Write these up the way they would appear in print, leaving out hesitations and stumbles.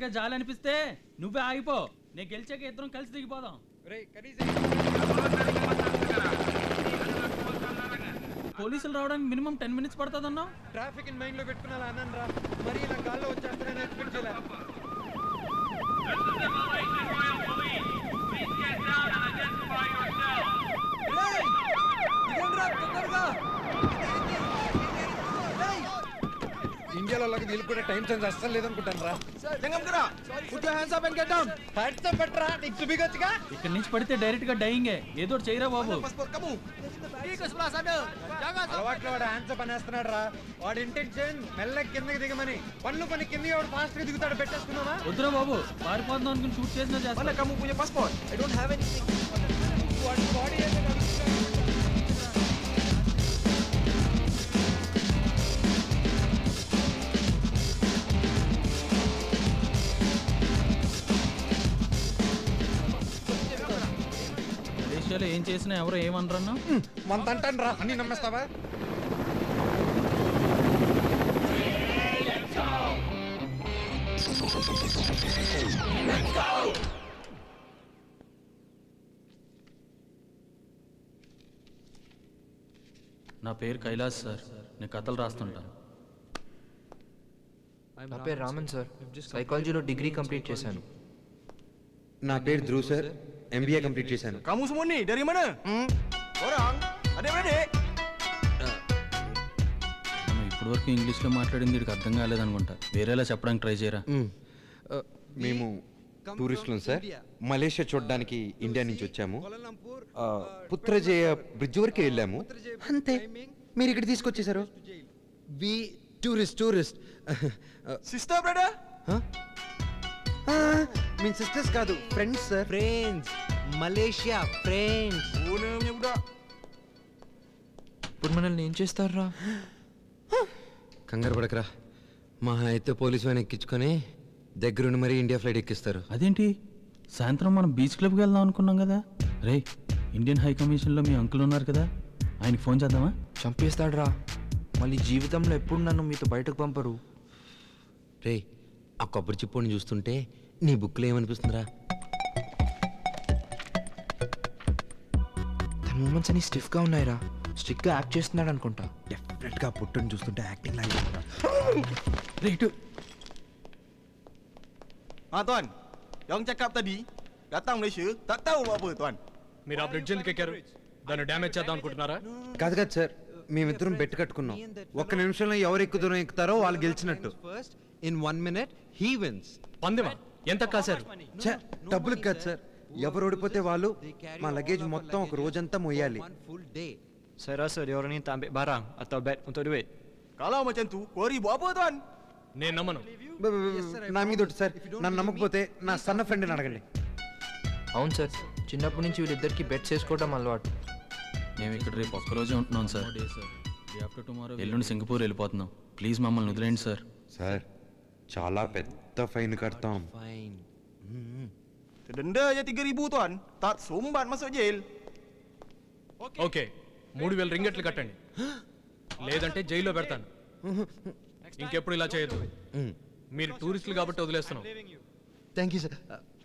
నాకే జాలి అనిపిస్తే నువ్వే ఆగిపో. నేను గెలిచాక ఇద్దరం కలిసి దిగిపోదాం. పోలీసులు రావడానికి మినిమం 10 minutes పడుతుందన్నా. ట్రాఫిక్ ఇన్ మైండ్ లో పెట్టుకున్నా అన్నాను రా. మరి నా గాల్లో వచ్చేస్తానని ఎక్స్పెక్ట్ చేయలే. ఇండియాలో వీళ్ళు టైం సెన్స్ అస్సలు లేదనుకుంటాను రా. ఇక్కడ నుంచి పడితే డైరెక్ట్ గా డైయింగే. ఏదో చేయరా బాబు. అలవాట్లో వాడు హ్యాండ్స్ పనేస్తున్నాడు రా. వాడి ఇంటెన్షన్ మెల్లకి కిందకి దిగమని. పనులు పని కింద వాడు ఫాస్ట్ గా దిగుతాడు. పెట్టేసుకున్నావా? వద్దురా బాబు, పారిపోతున్నాం అనుకుని షూట్ చేసినా చేస్తా. మలేషియాలో ఏం చేసినా ఎవరో ఏమనరన్నా? మంత అంటాను రా. అన్ని నమ్మేస్తావా? నా పేరు కైలాస్ సార్. నేను కథలు రాస్తుంటాను. నా పేరు రామన్ సార్. సైకాలజీలో డిగ్రీ కంప్లీట్ చేశాను. నా పేరు ధ్రువ్ సార్. MBA కంప్లీట్ చేశాను. Kamu semua ni dari mana? Orang? Ada mana dek? మనం ఇప్పటి వరకు ఇంగ్లీష్లో మాట్లాడింది వీడికి అర్థం కాలేదనుకుంటా. వేరేలా చెప్పడానికి ట్రై చేయరా? మేము టూరిస్టులం సార్. మలేషియా చూడడానికి ఇండియా నుంచి వచ్చాము. పుత్రజయ బ్రిడ్జ్ వరకు వెళ్ళాము. అంతే. మీరు ఇక్కడ తీసుకొచ్చేసారు. Tourist Sister brother? మీ సిస్టర్స్ కాదు, friends sir. Friends, Malaysia friends. Ownernya budak. ఇప్పుడు మనల్ని ఏం చేస్తారా? కంగారు పడకరా. మా అయితే పోలీసు ఆయన ఎక్కించుకొని దగ్గరుండి మరీ ఇండియా ఫ్లైట్ ఎక్కిస్తారు. అదేంటి, సాయంత్రం మనం బీచ్ క్లబ్కి వెళ్దాం అనుకున్నాం కదా. రే, ఇండియన్ హై కమిషన్లో మీ అంకుల్ ఉన్నారు కదా, ఆయనకి ఫోన్ చేద్దామా? చంపేస్తాడురా. మళ్ళీ జీవితంలో ఎప్పుడు నన్ను మీతో బయటకు పంపరు. రే, ఆ కొబ్బరి చిప్పని చూస్తుంటే నీ బుక్లో ఏమనిపిస్తుందిరా? తన మూమెంట్స్ అన్ని స్టిఫ్గా ఉన్నాయిరా. స్ట్రిక్ట్గా యాక్ట్ చేస్తున్నాడు అనుకుంటా. డెఫినెట్గా పుట్టుని చూస్తుంటే యాక్టింగ్ లాగా. Right. Tuan. Yang cakap tadi datang Malaysia tak tahu buat apa tuan. మీరు ఆ బ్రిడ్జ్ ఎందుకు ఎక్కారు? దాన్ని డ్యామేజ్ చేద్దాం అనుకుంటున్నారా? కాదు కాదు సార్, మేమిద్దరం బెట్ కట్టుకున్నాం. ఒక్క నిమిషంలో ఎవరు ఎక్కువ దూరం ఎక్కుతారో వాళ్ళు గెలిచినట్టు. In 1 minute he wins. పందెమా? ఎంత కాశారు? డబ్బులు కాదు సార్, ఎవరు ఓడిపోతే వాళ్ళు మా లగేజ్ మొత్తం ఒక రోజంతా మొయ్యాలి. Saya rasa dia orang ni tak ambil barang atau bet untuk duit. Kalau macam tu, Kori buat apa tuan? నేను నమ్మను. నా మీద ఒకటి సార్, నన్ను నమ్మకపోతే నా సన్న ఫ్రెండ్ని అడగండి. అవును సార్, చిన్నప్పటి నుంచి వీళ్ళిద్దరికి బెట్స్ వేసుకోవడం అలవాటు. మేము ఇక్కడ రేపు ఒక్కరోజే ఉంటున్నాం సార్. ఎల్లుండి సింగపూర్ వెళ్ళిపోతున్నాం. ప్లీజ్ మమ్మల్ని వదిలేండి సార్. సార్, చాలా పెద్ద ఫైన్ కడతాం. Denda je 3,000 tuan. Tak sumbat masuk jail. Okay, 3,000 రింగెట్లు కట్టండి, లేదంటే జైల్లో పెడతాను. ఇంకెప్పుడు ఇలా చేయొద్దు. మీరు టూరిస్టులు కాబట్టి వదిలేస్తున్నాం. Thank you sir.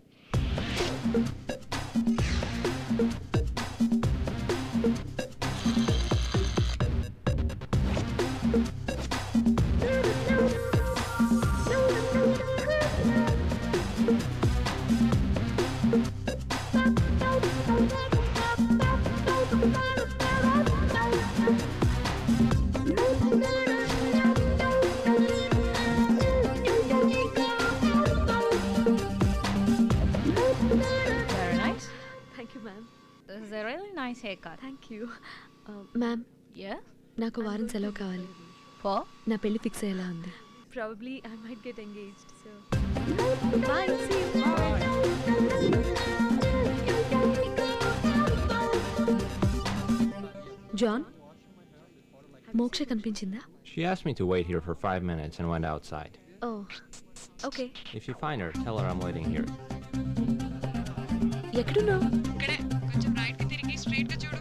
This is a really nice haircut. Thank you. Ma'am. Yeah? నాకు వారం సెలవు కావాలి. For? నా పెళ్లి ఫిక్స్ అయ్యేలా ఉంది. Probably I might get engaged. So bye. See you. John, మోక్ష కనిపించిందా? She asked me to wait here for 5 minutes and went outside. Oh, okay. If you find her, tell her I'm waiting here. ఎక్కడున్నావు? ఇక్కడే కొంచెం right కి తిరిగి straight గా చూడు.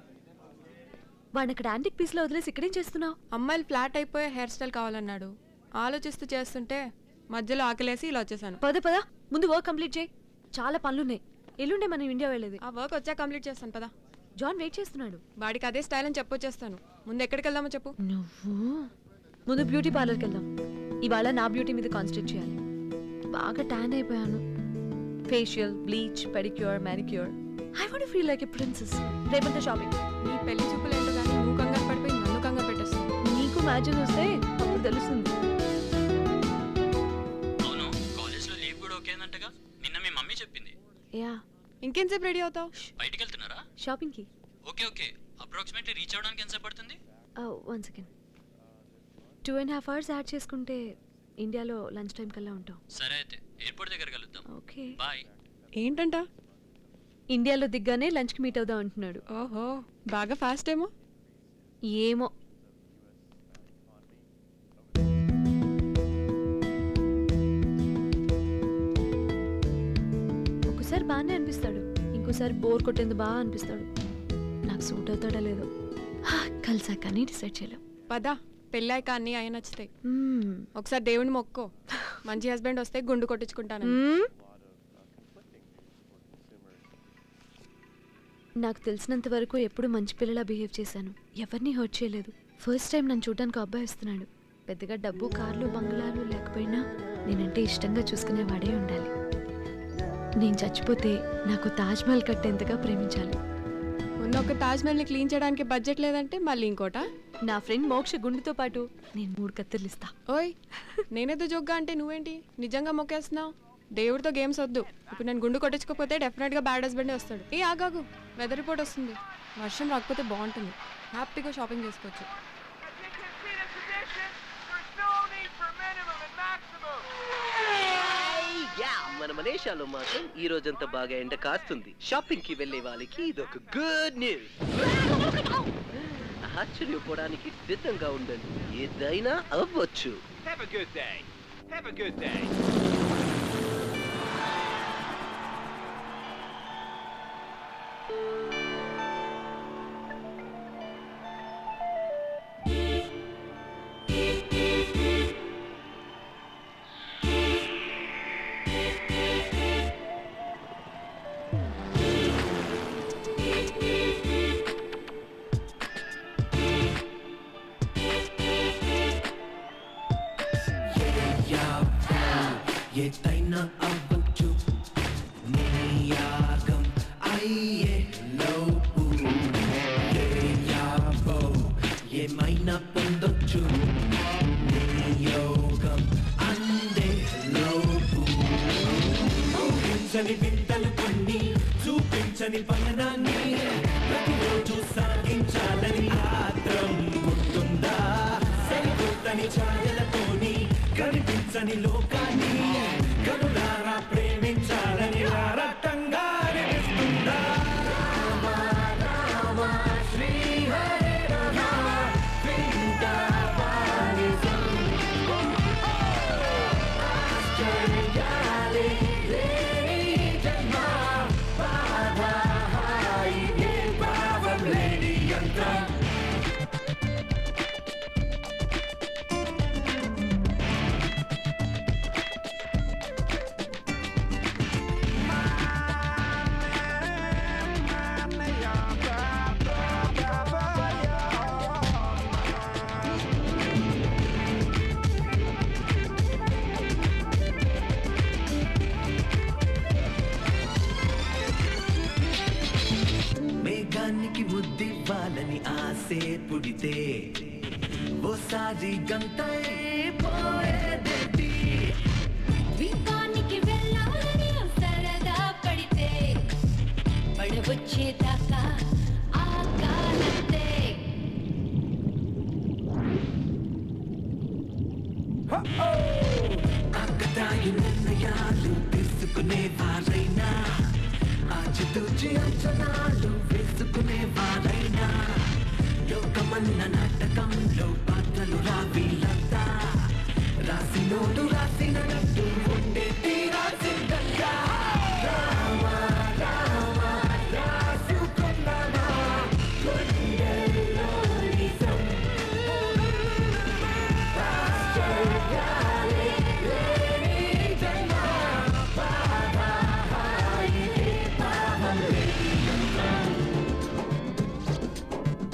వాడిని అక్కడ యాంటిక్ పీస్ లో వదిలేసి ఇక్కడేం చేస్తున్నావు? అమ్మాయిలు ఫ్లాట్ అయిపోయే హెయిర్ స్టైల్ కావాలన్నాడు, ఆలోచిస్తూ చేస్తుంటే మధ్యలో ఆకలేసి ఇలా వచ్చేసాను. పద పద ముందు వర్క్ కంప్లీట్ చేయి. చాలా పనులున్నాయి. ఎల్లుండే మనం ఇండియా వెళ్ళేది. ఆ వర్క్ వచ్చా కంప్లీట్ చేస్తాను పదా. జాన్ వెయిట్ చేస్తున్నాడు. వాడికి అదే స్టైల్ అని చెప్పొచ్చేస్తాను. ముందు ఎక్కడికి వెళ్దామో చెప్పు. నువ్వు ముందు బ్యూటీ పార్లర్కి వెళ్దాం. ఇవాళ నా బ్యూటీ మీద కాన్సన్ట్రేట్ చేయాలి. బాగా ట్యాన్ అయిపోయాను. Facial, bleach, pedicure, manicure. I want feel like a princess. రేపంతా షాపింగ్. నీ పెళ్లి చూపులు ఏంటో కానీ నువ్వు కంగారు పడిపోయి నన్ను కంగారు పెట్టేస్తాను. నీకు మ్యాచెస్ వస్తే అప్పుడు తెలుస్తుంది. అవును, కాలేజ్లో లీవ్ కూడా ఓకేనంటగా నిన్న మీ మమ్మీ చెప్పింది. యా. ఇంకెంతసేపు రెడీ అవుతావు? బయటికి వెళ్తున్నారా? షాపింగ్కి. Okay okay. అప్రాక్సిమేట్లీ రీచ్ అవ్వడానికి ఎంతసేపు పడుతుంది? 1 సెకండ్. 2.5 hours యాడ్ చేసుకుంటే ఇండియాలో లంచ్ టైం కల్లా ఉంటాం. సరే అయితే ఎయిర్పోర్ట్ దగ్గర కలుద్దాం. Okay bye. ఏంటంట? ఇండియాలో దిగ్గానే లంచ్కి మీట్ అవుదాం అంటున్నాడు. ఓహో, బాగా ఫాస్ట్ ఏమో. ఏమో. ఒకసారి బాగానే అనిపిస్తాడు, ఇంకోసారి బోర్ కొట్టేందుకు బాగా అనిపిస్తాడు. నాకు సూట్ అవుతాడో లేదో కలిసాక కానీ డిసైడ్ చేయలేం. పదా, పెళ్ళాక అన్నీ అయ్యి నచ్చుతాయి. ఒకసారి దేవుని మొక్కో, మంచి హస్బెండ్ వస్తే గుండు కొట్టించుకుంటాను. నాకు తెలిసినంత వరకు ఎప్పుడు మంచి పిల్లలా బిహేవ్ చేశాను. ఎవరిని హర్ట్ చేయలేదు. ఫస్ట్ టైం నన్ను చూడడానికి అబ్బాయి వస్తున్నాడు. పెద్దగా డబ్బు, కార్లు, బంగ్లాలు లేకపోయినా నేనంటే ఇష్టంగా చూసుకునేవాడే ఉండాలి. నేను చచ్చిపోతే నాకు తాజ్మహల్ కట్టేంతగా ప్రేమించాలి. ఉన్న ఒక తాజ్మహల్ని క్లీన్ చేయడానికి బడ్జెట్ లేదంటే మళ్ళీ ఇంకోట. నా ఫ్రెండ్ మోక్ష గుండుతో పాటు నేను 3 కత్తెర్లు ఇస్తా. ఓయ్, నేనేదో జోగ్గా అంటే నువ్వేంటి నిజంగా మొక్కేస్తున్నావు? దేవుడితో గేమ్స్ వద్దు. ఇప్పుడు నేను గుండు కొట్టించుకోకపోతే డెఫినెట్గా బ్యాడ్ హస్బెండే వస్తాడు. ఏ ఆగాగు, వెదర్ రిపోర్ట్ వస్తుంది. వర్షం రాకపోతే బాగుంటుంది. హ్యాపీగా షాపింగ్ చేసుకోవచ్చు. మన మలేషియాలో మాత్రం ఈ రోజంతా బాగా ఎండ కాస్తుంది. షాపింగ్ కి వెళ్లే వాళ్ళకి ఇదొక గుడ్ న్యూస్. ఆశ్చర్యపోవడానికి సిద్ధంగా ఉండండి, ఏదైనా అవ్వచ్చు. Have a good day. Have a good day. ఏదైనా అవ్వచ్చు, నీ యాగం అయ్యే లోపు ఏ యాబో ఏమైనా పొందొచ్చు, నీ యోగం అందే లోపు. ఊహించని వింతలు కొన్ని, చూపించని పయనాన్ని ప్రతిరోజు సాగించాలని ఆత్రం గుర్తుందా? సరికొత్తని ఛాయలతోని కనిపించని లోకాన్ని కనులారా ప్రేమించాలని రారతంగా అనిపిస్తుందా? రామ రామ శ్రీ హరే రామ వింటవానిజం ఆశ్చర్యాలే లేని జన్మ బాధ హాయి ఏ భావం లేని యంత్రం. మేఘానికి ముద్దివ్వాలని ఆసే పుడితే ఓసారి గంటై పోయేదేటి. ద్వీపానికి వెళ్ళాలని సరదా పడితే పడవచ్చేదాకా ఆగాలంతే. ఆకతాయి నిర్ణయాలు తీసుకునే వారైనా, ఆచితూచి అంచనాలు వేసుకునే వారైనా, లోకమన్న నాటకంలో పాత్రలు రావిలంతా రాసినోడు రాసినట్టు ఉండే తీరాల్సిందంతా. రామ రామ రాసుకున్నామా గుండెల్లో నిజం. ఆశ్చర్య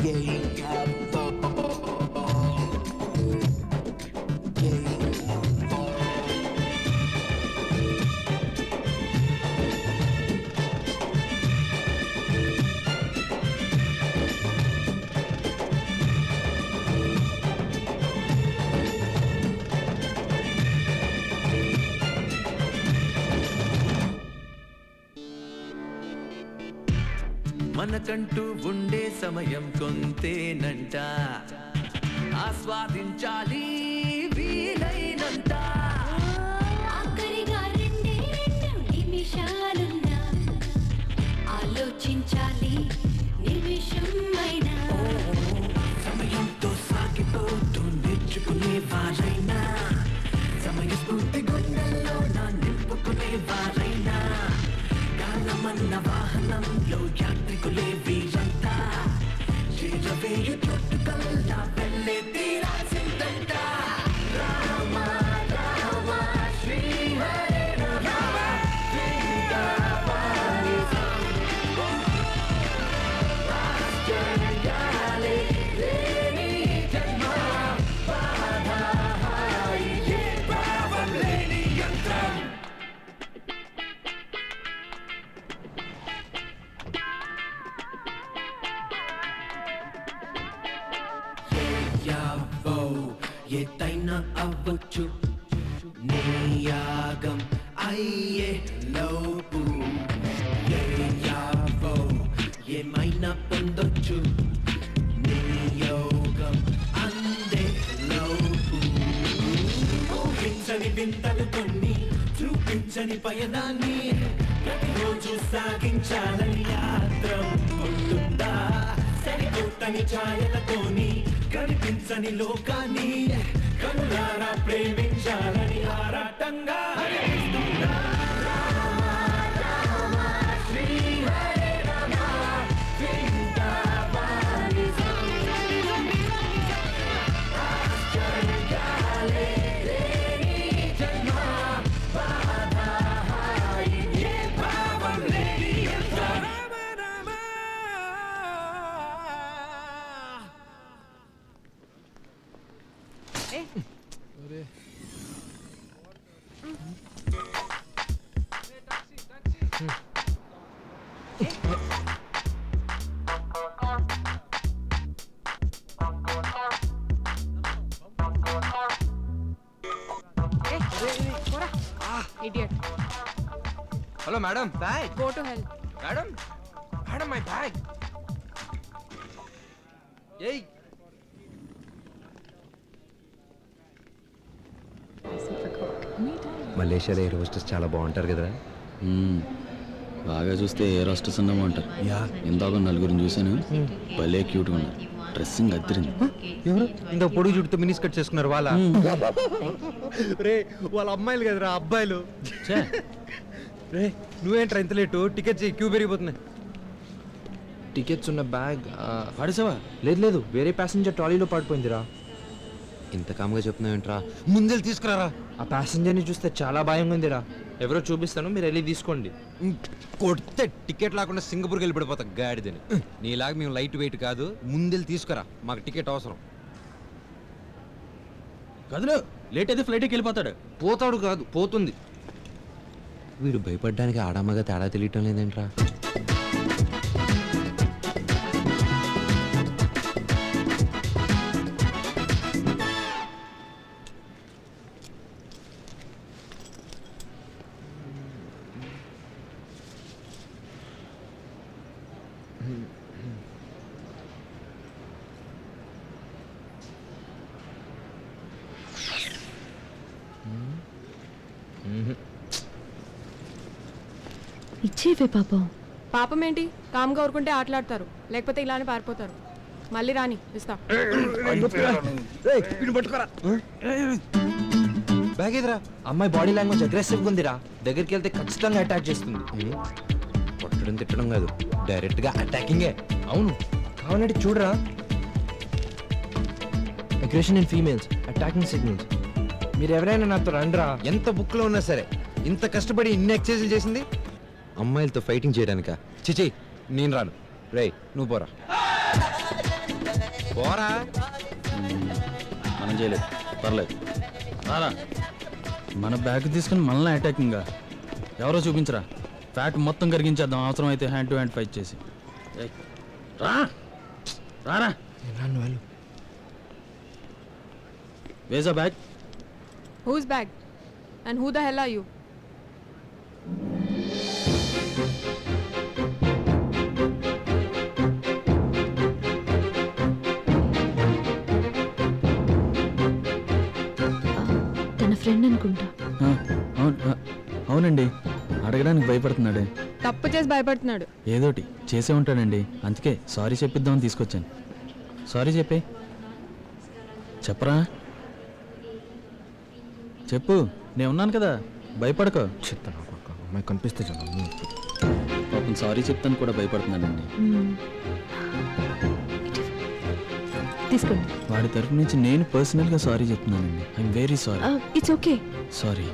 మనకంటూ ఉండే సమయం కొంతేనంట, ఆస్వాదించాలి వీలైనంత. ఆఖరిగా రెండే నిమిషాలున్నా ఆలోచించాలి నిమిషమైనా. సమయంతో సాగిపోతూ నేర్చుకునే వారైనా, సమయస్ఫూర్తి గుండెల్లో నా నింపుకునే వారైనా, కాలమన్న వాహనంలో యాత్రికులే వీరంతా, చేరవేయు చోటుకల్లా వెళ్ళే తీరాల్సిందంట. రామ రామ శ్రీ హరే రామ శ్రీరామాని ఆశ్చర్యాలే లేని జన్మ, బాధాయి ఏ భావం లేని యంత్రం. యావో ఏదైనా అవ్వచ్చు, నీ యాగం అయ్యే లోపు. యావో ఏమైనా పొందొచ్చు, నీ యోగం అందే లోపు. ఊహించని వింతలు కొన్ని, చూపించని పయనాన్ని ప్రతిరోజు సాగించాలని ఆత్రం ఉంటుందా? సరికొత్తని ఛాయలతోని కనిపించని లోకాన్ని కనులారా ప్రేమించాలని ఆరాటంగా అనిపిస్తుందా? రామ రామ శ్రీ హరే రామ చింతామణి ఆశ్చర్యాలే లేని జన్మ, బాధాయి ఏ భావం లేని యంత్రం. Idiot. Hello madam, bag. Go to hell. Madam madam my bag. ఏయ్ మలేషియాలో ఎయిర్ హోస్టెస్ చాలా బాగుంటారు కదా. బాగా చూస్తే ఏ రాష్ట్ర సందమో అంటారు. ఇందాక నలుగురిని చూశాను, భలే క్యూట్గా ఉన్నారు. డ్రెస్సింగ్ అద్దరింది. ఎవరు ఇంత పొడుగు చుట్టూ మినీ స్కర్ట్ చేసుకున్నారు వాళ్ళ? రే వాళ్ళ అమ్మాయిలు కదరా అబ్బాయిలు. రే నువ్వేంట్రా ఇంత లేటు? టికెట్ చేయి, క్యూ పెరిగిపోతున్నాయి. టికెట్స్ ఉన్న బ్యాగ్ పడేసావా? లేదు లేదు, వేరే ప్యాసింజర్ ట్రాలీలో పడిపోయిందిరా. ఇంత కామ్గా చెప్తున్నావేంట్రా? ముందెళ్ళి తీసుకురారా. ఆ ప్యాసింజర్ని చూస్తే చాలా భయంగా ఉందిరా. ఎవరో చూపిస్తాను, మీరు వెళ్ళి తీసుకోండి. కొడితే టికెట్ లేకుండా సింగపూర్కి వెళ్ళి పడిపోతా గాడిదని. నీలాగా మేము లైట్ వెయిట్ కాదు, ముందెళ్ళి తీసుకురా, మాకు టికెట్ అవసరం. కదులు, లేట్ అయితే ఫ్లైట్కి వెళ్ళిపోతాడు. పోతాడు కాదు, పోతుంది. వీడు భయపడ్డానికి ఆడమ్మగా తేడా తెలియటం లేదేంట్రా? ఇచ్చేవే పాపం. పాపం ఏంటి? కామ్గా ఊరుకుంటే ఆటలాడతారు, లేకపోతే ఇలానే పారిపోతారు. మళ్ళీ రాని ఇస్తా. బ్యాగ్ ఎదురా. అమ్మాయి బాడీ లాంగ్వేజ్ అగ్రెసివ్గా ఉందిరా. దగ్గరికి వెళ్తే ఖచ్చితంగా అటాక్ చేస్తుంది. కొట్టడం తిట్టడం కాదు, డైరెక్ట్గా అటాకింగే. అవును, కావాలంటే చూడరా. Aggression in females, attacking signals. మీరు ఎవరైనా నాతో రండిరా. ఎంత బుక్లో ఉన్నా సరే ఇంత కష్టపడి ఇన్ని ఎక్సర్సైజులు చేసింది అమ్మాయిలతో ఫైటింగ్ చేయడానికా? చిచి నేను రాను. రేయ్ నువ్వు పోరా. పోరా. మనం చేయలేదు, పర్లేదు. రారా. మన బ్యాగ్ తీసుకుని మనల్ని అటాకింగ్గా ఎవరో చూపించరా. ఫ్యాట్ మొత్తం కరిగించేద్దాం, అవసరం అయితే హ్యాండ్ టు హ్యాండ్ ఫైట్ చేసి. రారా. Where's the bag? Whose bag? And who the hell are you? తన ఫ్రెండ్ అనుకుంటా. అవునండి, అడగడానికి భయపడుతున్నాడే. తప్పు చేసి భయపడుతున్నాడు. ఏదోటి చేసే ఉంటాడండి, అందుకే సారీ చెప్పిద్దామని తీసుకొచ్చాను. సారీ చెప్పే. చెప్పరా. చెప్పు, నేను ఉన్నాను కదా, భయపడకో. అమ్మాయి కనిపిస్తే చాలు. పాపం సారీ చెప్తాను కూడా భయపడుతున్నాడండి. తీసుకోండి. వాడి తరపు నుంచి నేను పర్సనల్గా సారీ చెప్తున్నానండి. I'm very sorry. It's okay. Sorry.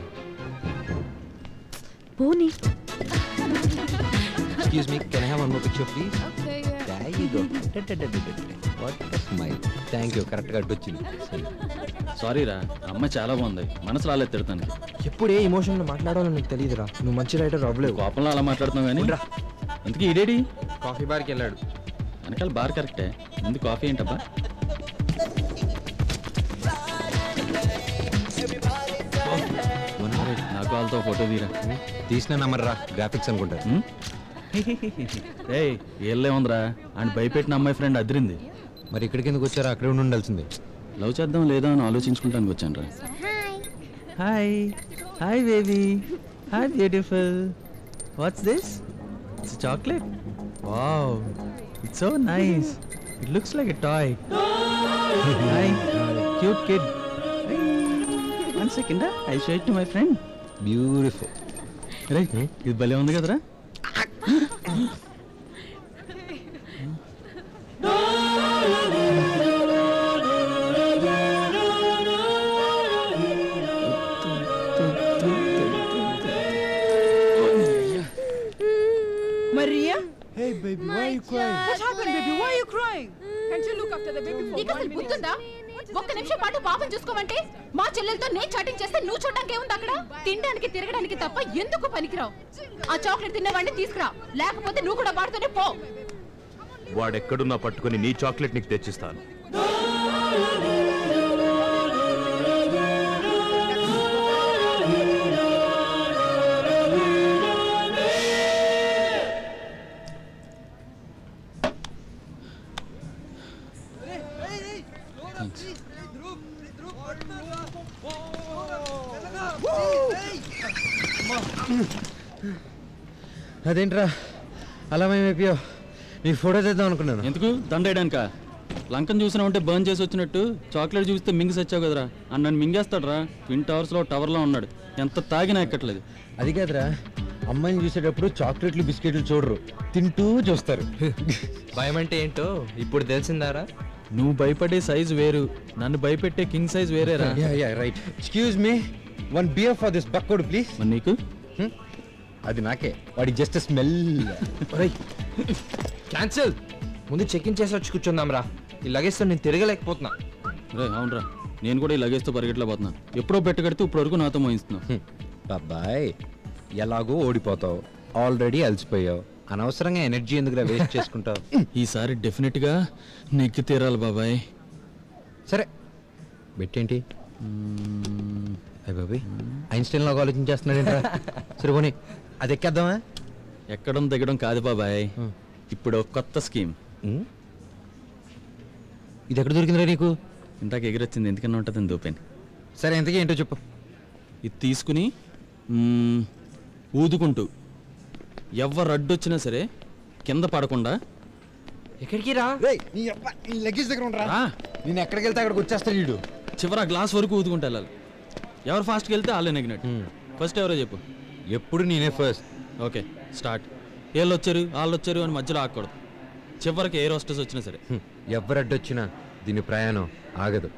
పోనీ. Excuse me, can I have one more picture, please? Okay, yeah. There you go. What a smile. Thank you. కరెక్ట్గా వచ్చింది. సారీ రా, అమ్మాయి చాలా బాగుంది, మనసు రాలేదు తిడతానికి. ఎప్పుడు ఏ ఎమోషన్లో మాట్లాడాలో నీకు తెలియదురా. నువ్వు మంచి రైటర్ అవ్వలేవు. కోపంలో అలా మాట్లాడుతున్నావు కానీ. ఇంతకీ ఈడేడి? కాఫీ బార్కి వెళ్ళాడు. వెనకాల బార్ కరెక్టే, ముందు కాఫీ ఏంటబ్బా? నాకు వాళ్ళతో ఫోటో తీరా. తీసిన నమ్మర్రా, గ్రాఫిక్స్ అనుకుంటా. ఏళ్ళే ఉందిరా, అండ్ భయపెట్టిన అమ్మాయి ఫ్రెండ్ అదిరింది. మరి ఇక్కడికి ఎందుకు వచ్చారా? అక్కడే ఉండి ఉండాల్సింది. లవ్ చేద్దాం లేదా అని ఆలోచించుకుంటానికి వచ్చాను రా. Hi hi baby, hi beautiful. What's this? It's chocolate. Wow, it's so nice. It looks like a toy. Hi cute kid. One second, I show it to my friend. Beautiful. Right, ఇది భలే ఉంది కదరా. Maria? Hey baby, why are you crying? What happened, baby? Why are you crying? Can't you look after the baby for నీకు అసలు బుద్ధుందా? ఒక్క నిమిషం పాటు పాపం చూసుకోమంటే మా చెల్లెలతో నేను చాటింగ్ చేస్తే నువ్వు చూడడానికి ఏముంది అక్కడ? తినడానికి తిరగడానికి తప్ప ఎందుకు పనికిరావు? ఆ చాక్లెట్ తిన్నవాడిని తీసుకురా, లేకపోతే నువ్వు కూడా వాడుతూనే పో. వాడెక్కడున్నా పట్టుకుని నీ చాక్లెట్ నీకు తెచ్చిస్తాను. అదేంట్రా అలా మేమైపోయావు? నీకు ఫోటో చేద్దాం అనుకున్నాను. ఎందుకు దండేయడానికా? లంకను చూసినా ఉంటే బర్న్ చేసి వచ్చినట్టు చాక్లెట్ చూస్తే మింగి సచ్చావు కదరా. అని నన్ను మింగేస్తాడు రా. ట్విన్ టవర్స్లో టవర్లో ఉన్నాడు, ఎంత తాగినా ఎక్కట్లేదు. అది కాదురా, అమ్మాయిని చూసేటప్పుడు చాక్లెట్లు బిస్కెట్లు చూడరు, తింటూ చూస్తారు. భయం అంటే ఏంటో ఇప్పుడు తెలిసిందారా? నువ్వు భయపడే సైజు వేరు, నన్ను భయపెట్టే కింగ్ సైజ్ వేరేరా. Right. Excuse me, one beer for this బక్కోడ్ ప్లీజ్. మరి నీకు? అది నాకే, వాడికి జస్ట్ స్మెల్. క్యాన్సిల్. ముందు చెక్ ఇన్ చేసి వచ్చి కూర్చుందాం రా. ఈ లగేజ్తో నేను తిరగలేకపోతున్నా. రే అవునరా, నేను కూడా ఈ లగేజ్తో పరిగెట్టలేకపోతున్నా. ఎప్పుడో పెట్టగడితే ఇప్పుడు వరకు నాతో మోయిస్తున్నావు. బాబాయ్, ఎలాగో ఓడిపోతావు, ఆల్రెడీ అలసిపోయావు, అనవసరంగా ఎనర్జీ ఎందుకు వేస్ట్ చేసుకుంటావు? ఈసారి డెఫినెట్గా నెగ్గి తీరాలి బాబాయ్. సరే బెట్టేంటి? అయ్య బాబాయ్, ఐన్స్టైన్ లాగా ఆలోచించేస్తున్నాడు. సరే పోనీ అది ఎక్కేద్దామా? ఎక్కడం దిగడం కాదు బాబాయ్, ఇప్పుడు కొత్త స్కీమ్. ఇది ఎక్కడ దొరికిందిరా నీకు? ఇందాక ఎగిరొచ్చింది, ఎందుకన్నా ఉంటుందని దూపాను. సరే ఎంతకీ ఏంటో చెప్పు. ఇది తీసుకుని ఊదుకుంటూ ఎవరు అడ్డొచ్చినా సరే కింద పడకుండా. ఎక్కడికి రా? లగేజ్ దగ్గర ఉండరా. నేను ఎక్కడికి వెళ్తే అక్కడికి వచ్చేస్తాడు వీడు. చివరి గ్లాస్ వరకు ఊదుకుంటూ వెళ్ళాలి. ఎవరు ఫాస్ట్కి వెళ్తే వాళ్ళే నెగ్గినట్టు. ఫస్ట్ ఎవరో చెప్పు. ఎప్పుడు నేనే ఫస్ట్. Okay start. వీళ్ళు వచ్చారు వాళ్ళు వచ్చారు అని మధ్యలో ఆగకూడదు. చివరికి ఎయిర్ హోస్టెస్ వచ్చినా సరే. ఎవరు అడ్డొచ్చినా దీని ప్రయాణం ఆగదు.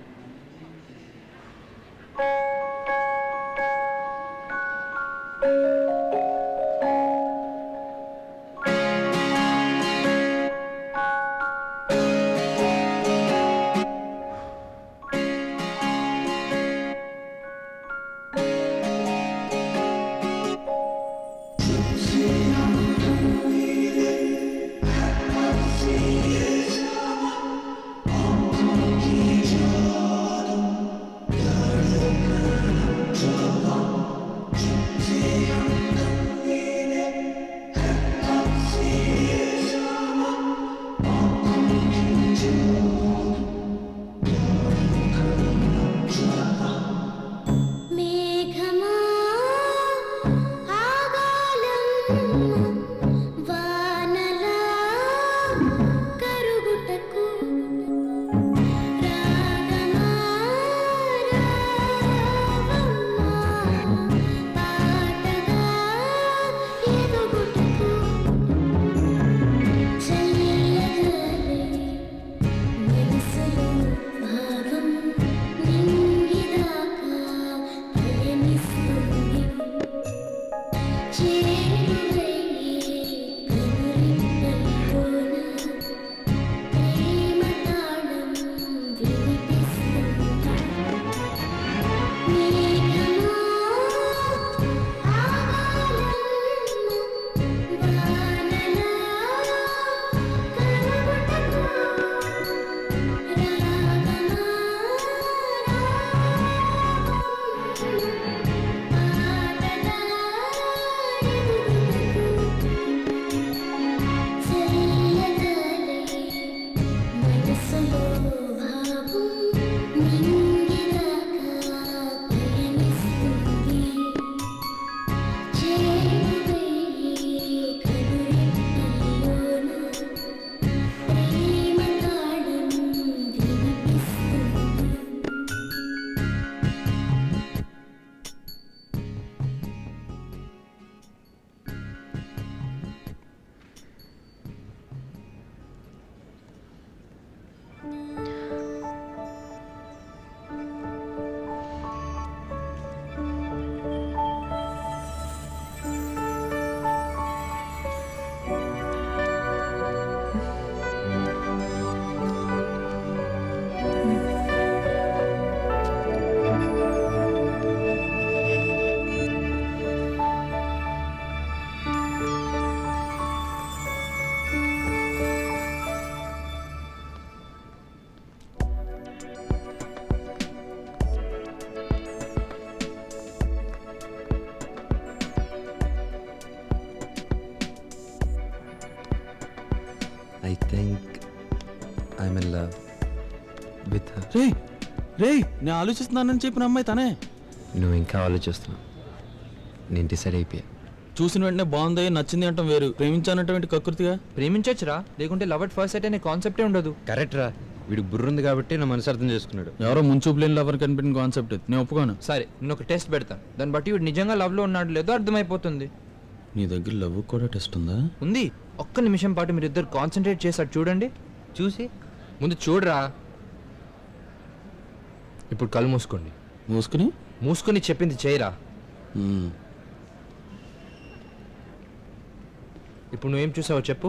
I think I'm in love with her. రే నేను ఆలోచిస్తున్నానని చెప్పిన అమ్మాయి తనే. నువ్వు ఇంకా ఆలోచిస్తున్నావు, నేను డిసైడ్ అయిపోయా. చూసిన వెంటనే బాగుంది నచ్చింది అంటాం వేరు, ప్రేమించానంటే కకృతిగా. ప్రేమించొచ్చురా, లేకుంటే లవ్ అట్ ఫస్ట్ సైట్ అనే కాన్సెప్టే ఉండదు. కరెక్ట్ రా, వీడికి బుర్రుంది కాబట్టి నా మనసు అర్థం చేసుకున్నాడు. ఎవరో ముంచూపు లేని లవర్ కనిపెట్టిన కాన్సెప్ట్ ఇది, నేను ఒప్పుకోను. సరే నేను ఒక టెస్ట్ పెడతాను, దాన్ని బట్టి వీడు నిజంగా లవ్లో ఉన్నాడు లేదో అర్థమైపోతుంది. నీ దగ్గర లవ్ కూడా టెస్ట్ ఉందా? ఉంది. ఒక్క నిమిషం పాటు మీరు ఇద్దరు కాన్సన్ట్రేట్ చేశారు చూడండి. చూసి ముందు చూడరా. ఇప్పుడు కళ్ళు మూసుకోండి. మూసుకుని చెప్పింది చేయరా. ఇప్పుడు నువ్వేం చూసావో చెప్పు.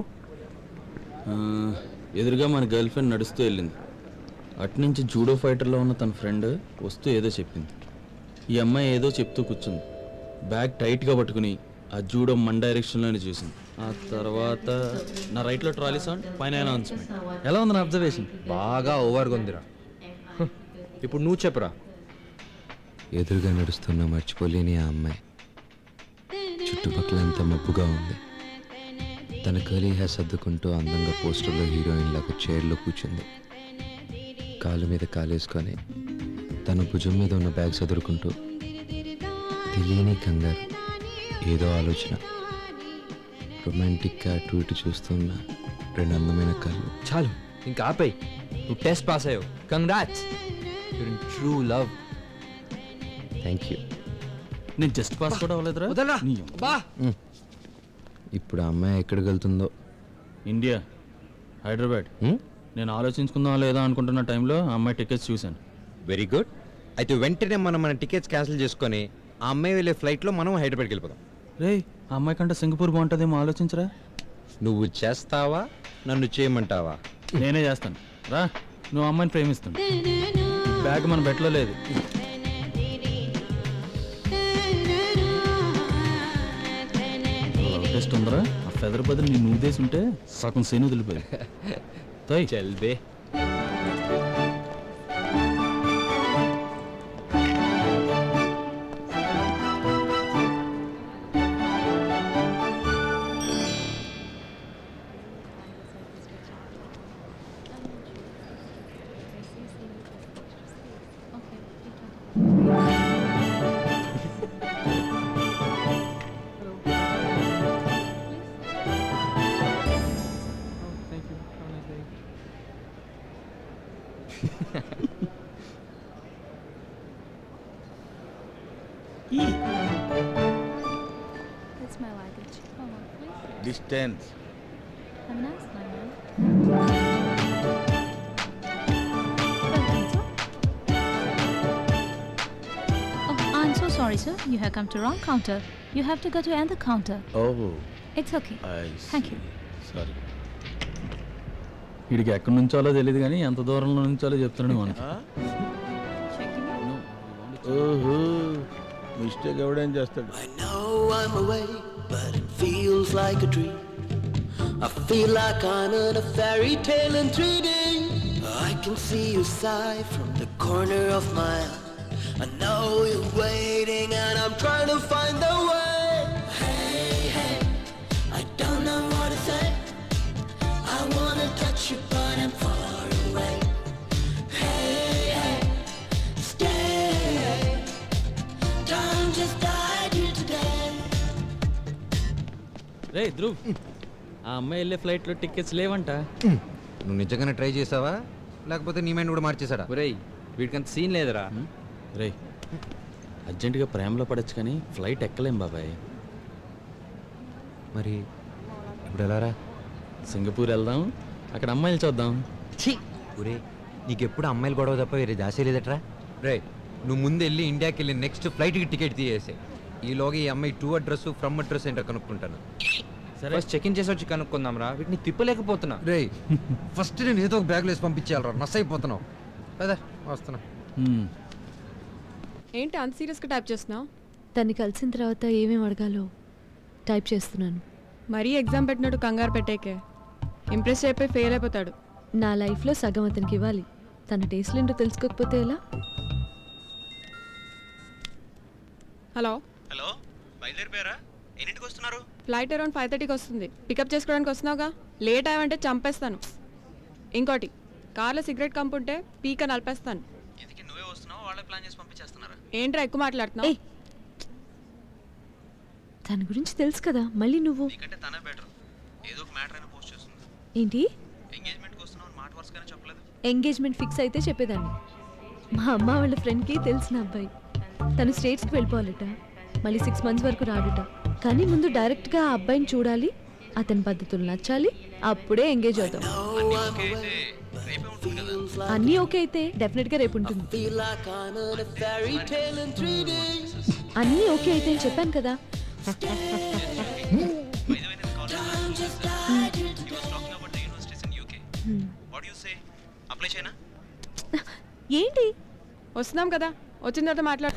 ఎదురుగా మన గర్ల్ ఫ్రెండ్ నడుస్తూ వెళ్ళింది. అటునుంచి జూడో ఫైటర్లో ఉన్న తన ఫ్రెండ్ వస్తూ ఏదో చెప్పింది. ఈ అమ్మాయి ఏదో చెప్తూ కూర్చుంది. బ్యాగ్ టైట్గా పట్టుకుని ఆ జూడో మన డైరెక్షన్లోనే చూసింది. ఆ తర్వాత నా రైట్లో ట్రాలీ సౌండ్, పైన అనౌన్స్మెంట్. ఎలా ఉంది నా అబ్జర్వేషన్? బాగా ఓవర్గా ఉందిరా. ఇప్పుడు నువ్వు చెప్పురా. ఎదురుగా నడుస్తున్న మర్చిపోలేని ఆ అమ్మాయి. చుట్టుపక్కల అంతా మబ్బుగా ఉంది. తన కర్లీ హెయిర్ సర్దుకుంటూ అందంగా పోస్టర్లో హీరోయిన్ లాగా చైర్లో కూర్చుంది. కాలు మీద కాలేసుకొని తన భుజం మీద ఉన్న బ్యాగ్ సదురుకుంటూ తెలియని కంగారు, ఏదో ఆలోచన. రొమాంటిక్గా అటు ఇటు చూస్తున్న రెండు అందమైన కళ్ళు. చాలు ఇంకా ఆపేయ్, నువ్వు టెస్ట్ పాస్ అయ్యావు. Congrats, you're in true love. Thank you. నేను జస్ట్ పాస్ కూడా అవ్వలేదురా. ఇప్పుడు ఆ అమ్మాయి ఎక్కడికి వెళ్తుందో? ఇండియా, హైదరాబాద్. నేను ఆలోచించుకుందాం లేదా అనుకుంటున్న టైంలో ఆ అమ్మాయి టికెట్స్ చూశాను. Very good. అయితే వెంటనే మనం మన టికెట్స్ క్యాన్సిల్ చేసుకొని ఆ అమ్మాయి వెళ్ళే ఫ్లైట్లో మనం హైదరాబాద్కి వెళ్ళిపోదాం. రే ఆ అమ్మాయి కంటే సింగపూర్ బాగుంటుందేమో ఆలోచించరా. నువ్వు చేస్తావా, నన్ను చేయమంటావా? నేనే చేస్తాను రా. నువ్వు అమ్మాయిని ప్రేమిస్తాను. బ్యాగ్ మన బెట్లో లేదు. టెస్ట్ ఉందరా. ఆ ఫెదర్ బదులు నేను నువ్వు ఉంటే సగం సేను వదిలిపోయి తోయ్ చల్బే. That's my luggage. Hold on, please. Distance. Have a nice night, man. Oh, I'm so sorry, sir. You have come to wrong counter. You have to go to another counter. Oh. It's okay. I Thank you. Sorry. వీడికి ఎక్కడి నుంచాలో తెలియదు కానీ ఎంత దూరంలో నుంచాలో చెప్తున్నాడు మనకి. ఓహో mistake ఎవడేం చేస్తాడు. I know I'm away, but it feels like a dream. I feel like I'm in a fairy tale in 3D. I can see you sigh from the corner of my eye. I know you're waiting and I'm trying to find the way. Hey, hey, I don't know what to say. I wanna touch you but I'm far away. Hey, hey, stay. Time just died here today. రే ధ్రువ్, ఆ అమ్మాయి వెళ్ళే ఫ్లైట్లో tickets లేవంట. నువ్వు నిజంగానే try చేసావా, లేకపోతే నీ మైండ్ కూడా మార్చేసాడా? ఒరేయ్ వీడికంత సీన్ లేదురా. రే అర్జెంటుగా ప్రేమలో పడచ్చు కానీ ఫ్లైట్ ఎక్కలేం బాబాయ్. మరి ఇప్పుడు ఎలారా? సింగపూర్ వెళ్దాం, అక్కడ అమ్మాయిలు చూద్దాం. ఛీ ఒరే, నీకెప్పుడు అమ్మాయిలు గొడవ తప్ప వేరే దాసే లేదట్రా. రే నువ్వు ముందు వెళ్ళి ఇండియాకి వెళ్ళి నెక్స్ట్ ఫ్లైట్కి టికెట్ తీసేసే. ఈలోగా ఈ అమ్మాయి టూ అడ్రస్ ఫ్రమ్ అడ్రస్ ఏంటో కనుక్కుంటాను. సరే చెక్ ఇన్ చేసి వచ్చి కనుక్కుందాం రా. వీటిని తిప్పలేకపోతున్నా. రే ఫస్ట్ నేను ఏదో ఒక బ్యాగ్లో వేసి పంపించేయాలరా, నస్ అయిపోతున్నావు కదా. వస్తున్నా. ఏంటి అంత సీరియస్గా టైప్ చేస్తున్నావు? తన్ని కలిసిన తర్వాత ఏమేమి అడగాలో టైప్ చేస్తున్నాను. మరీ ఎగ్జామ్ పెట్టినట్టు కంగారు పెట్టేకే. ఇంప్రెస్ అయిపోయి ఫెయిల్ అయిపోతాడు. నా లైఫ్లో సగం అతనికి ఇవ్వాలి. తన టేస్ట్లు ఏంటో తెలుసుకోకపోతే ఎలా? హలో హలో, బయలుదేరిపోయారా? ఎన్నింటికి వస్తున్నారు? ఫ్లైట్ అరౌండ్ 5:30కి వస్తుంది. పికప్ చేసుకోవడానికి వస్తున్నావుగా, లేట్ అయ్యావంటే చంపేస్తాను. ఇంకోటి, కార్లో సిగరెట్ కంపుంటే పీక నలిపేస్తాను. నువ్వే వస్తున్నావు, వాళ్ళే ప్లాన్ చేసి పంపించేస్తున్నారా? ఏంట్రా ఎక్కువ మాట్లాడుతున్నావు? తన గురించి తెలుసు కదా, మళ్ళీ నువ్వు నీకంటే తనే బెటర్. ఏదో ఒక మ్యాటర్ అయినా పోస్ట్ చేస్తుంది. ఏంటి? ఎంగేజ్మెంట్కి వస్తున్నావు మాట వరుసగానే చెప్పలేదు. ఎంగేజ్మెంట్ ఫిక్స్ అయితే చెప్పేదాన్ని. మా అమ్మ వాళ్ళ ఫ్రెండ్కి తెలిసిన అబ్బాయి. తను స్టేట్స్కి వెళ్ళిపోవాలట, మళ్ళీ 6 months వరకు రాడట. కానీ ముందు డైరెక్ట్గా ఆ అబ్బాయిని చూడాలి, అతని పద్ధతులు నచ్చాలి, అప్పుడే ఎంగేజ్ అవుతాం. అన్నీ ఓకే అయితే డెఫినెట్గా రేపు ఉంటుంది. అన్నీ ఓకే అయితే అని చెప్పాను కదా. ఏంటి? వస్తున్నాం కదా, వచ్చిన తర్వాత మాట్లాడు.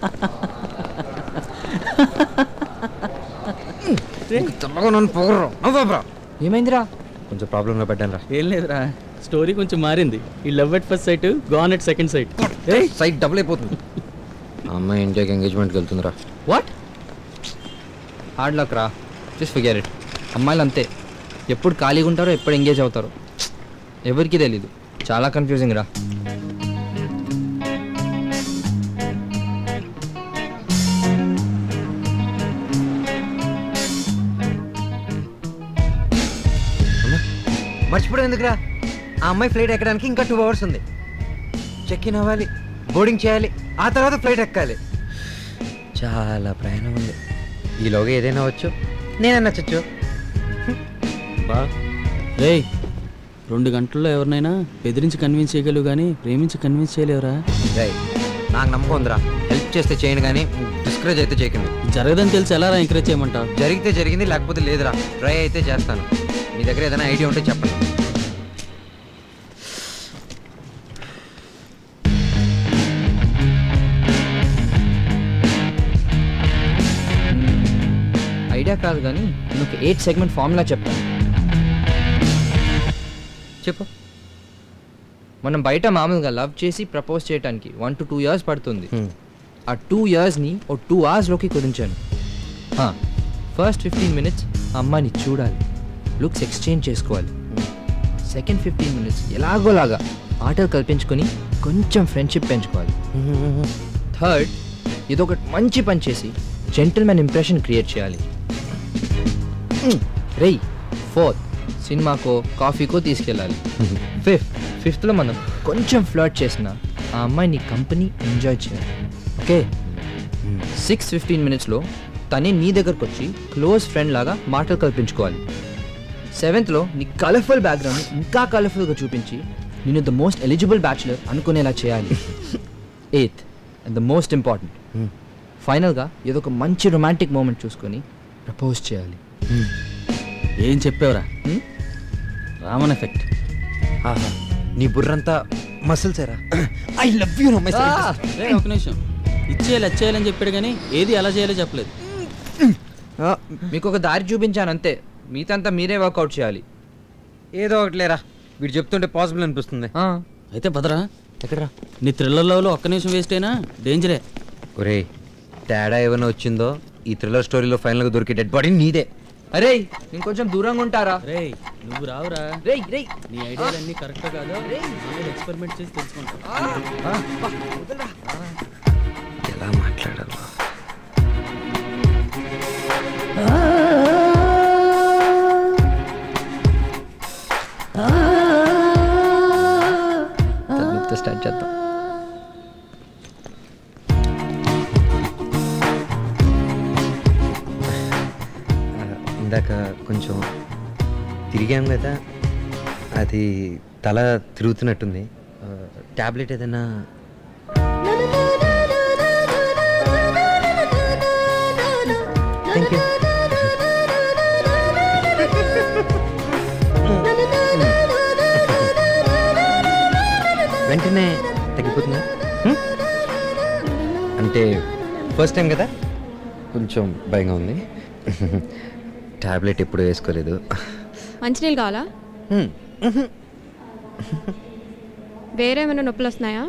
ఏమైందిరా? కొంచెం ప్రాబ్లంలో పెట్టాను రా. ఏం లేదురా, స్టోరీ కొంచెం మారింది. ఈ love at first sight gone at second sight. Sight double అయిపోతుంది. అమ్మాయి ఇండియాకి ఎంగేజ్మెంట్కి వెళ్తుందిరా. వాట్? హార్డ్ లక్ రా, జస్ట్ ఫిగర్ ఇట్. అమ్మాయిలు అంతే, ఎప్పుడు ఖాళీగా ఉంటారో ఎప్పుడు ఎంగేజ్ అవుతారో ఎవరికి తెలీదు. చాలా కన్ఫ్యూజింగ్ రా. మర్చిపోవడం ఎందుకురా? ఆ అమ్మాయి ఫ్లైట్ ఎక్కడానికి ఇంకా 2 hours ఉంది. చెక్ ఇన్ అవ్వాలి, బోర్డింగ్ చేయాలి, ఆ తర్వాత ఫ్లైట్ ఎక్కాలి. చాలా ప్రయాణం ఉంది. ఈలోగా ఏదైనా వచ్చు, నేనే నచ్చచ్చు. రే 2 గంటల్లో ఎవరినైనా బెదిరించి కన్విన్స్ చేయగలవు కానీ ప్రేమించి కన్విన్స్ చేయలేవురా. రై నాకు నమ్మకం ఉందిరా. హెల్ప్ చేస్తే చేయను కానీ డిస్కరేజ్ అయితే చేయకండి. జరగదని తెలిసి ఎలా ఎంకరేజ్ చేయమంటావు? జరిగితే జరిగింది, లేకపోతే లేదురా. ట్రై అయితే చేస్తాను. మీ దగ్గర ఏదైనా ఐడియా ఉంటే చెప్పండి. ఐడియా కాదు కానీ నేను ఒక 8 segment ఫార్ములా చెప్తాను. చెప్పు. మనం బయట మామూలుగా లవ్ చేసి ప్రపోజ్ చేయడానికి 1 to 2 years పడుతుంది. ఆ 2 yearsని ఓ 2 hours కుదించాను. ఫస్ట్ 15 minutes అమ్మాయిని చూడాలి, లుక్స్ ఎక్స్చేంజ్ చేసుకోవాలి. సెకండ్ 15 minutes ఎలాగోలాగా ఆటలు కల్పించుకొని కొంచెం ఫ్రెండ్షిప్ పెంచుకోవాలి. థర్డ్ ఇదొకటి మంచి పని చేసి జెంటిల్మెన్ ఇంప్రెషన్ క్రియేట్ చేయాలి. రేయ్ ఫోర్త్ సినిమాకో కాఫీకో తీసుకెళ్ళాలి. ఫిఫ్త్లో మనం కొంచెం ఫ్లర్ట్ చేసిన ఆ అమ్మాయిని కంపెనీ ఎంజాయ్ చేయాలి. ఓకే. 6-15 minutesలో తనే నీ దగ్గరకు వచ్చి క్లోజ్ ఫ్రెండ్ లాగా మాటలు కల్పించుకోవాలి. 7thలో నీ కలర్ఫుల్ బ్యాక్గ్రౌండ్ని ఇంకా కలర్ఫుల్గా చూపించి నేను ద మోస్ట్ ఎలిజిబుల్ బ్యాచులర్ అనుకునేలా చేయాలి. 8th and the most important, ఫైనల్గా ఏదో ఒక మంచి రొమాంటిక్ మూమెంట్ చూసుకొని ప్రపోజ్ చేయాలి. ఏం చెప్పావురా? రామన్ ఎఫెక్ట్. నీ బుర్రంతా మసిల్సేరా. I love you. ఒక నిమిషం, ఇచ్చేయాలి వచ్చేయాలని చెప్పాడు కానీ ఏది ఎలా చేయాలో చెప్పలేదు. మీకు ఒక దారి చూపించాను అంతే, మీతంతా మీరే వర్కౌట్ చేయాలి. ఏదో ఒకటి లేరా, వీడు చెప్తుంటే పాసిబుల్ అనిపిస్తుంది. అయితే పదరా. ఎక్కడరా? నీ థ్రిల్లర్ లవ్లో ఒక్క నిమిషం వేస్ట్ అయినా డేంజరే. ఒరే తేడా ఏమైనా వచ్చిందో ఈ థ్రిల్లర్ స్టోరీలో ఫైనల్గా దొరికే డెడ్ బాడీ నీదే. అరే నేను కొంచెం దూరంగా ఉంటారా? రే నువ్వు రావురా. రేయ్ రేయ్ నీ ఐడియాలన్నీ కరెక్ట్ కాదు, ఎక్స్పెరిమెంట్ చేసి తెలుసుకుంటావు. ఎలా మాట్లాడాలి? స్టార్ట్ చేద్దాం. ఇందాక కొంచెం తిరిగాం కదా, అది తల తిరుగుతున్నట్టుంది. ట్యాబ్లెట్ ఏదైనా? Thank you. వెంటనే తగ్గిపోతుందా? అంటే ఫస్ట్ టైం కదా, కొంచెం భయంగా ఉంది. టాబ్లెట్ ఎప్పుడు వేసుకోలేదు. మంచినీళ్ళు కావాలా? వేరే ఏమైనా నొప్పులు వస్తున్నాయా?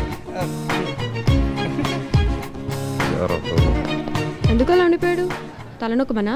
ఎందుకు అలా ఉండిపోయాడు? తలనొక్కమనా?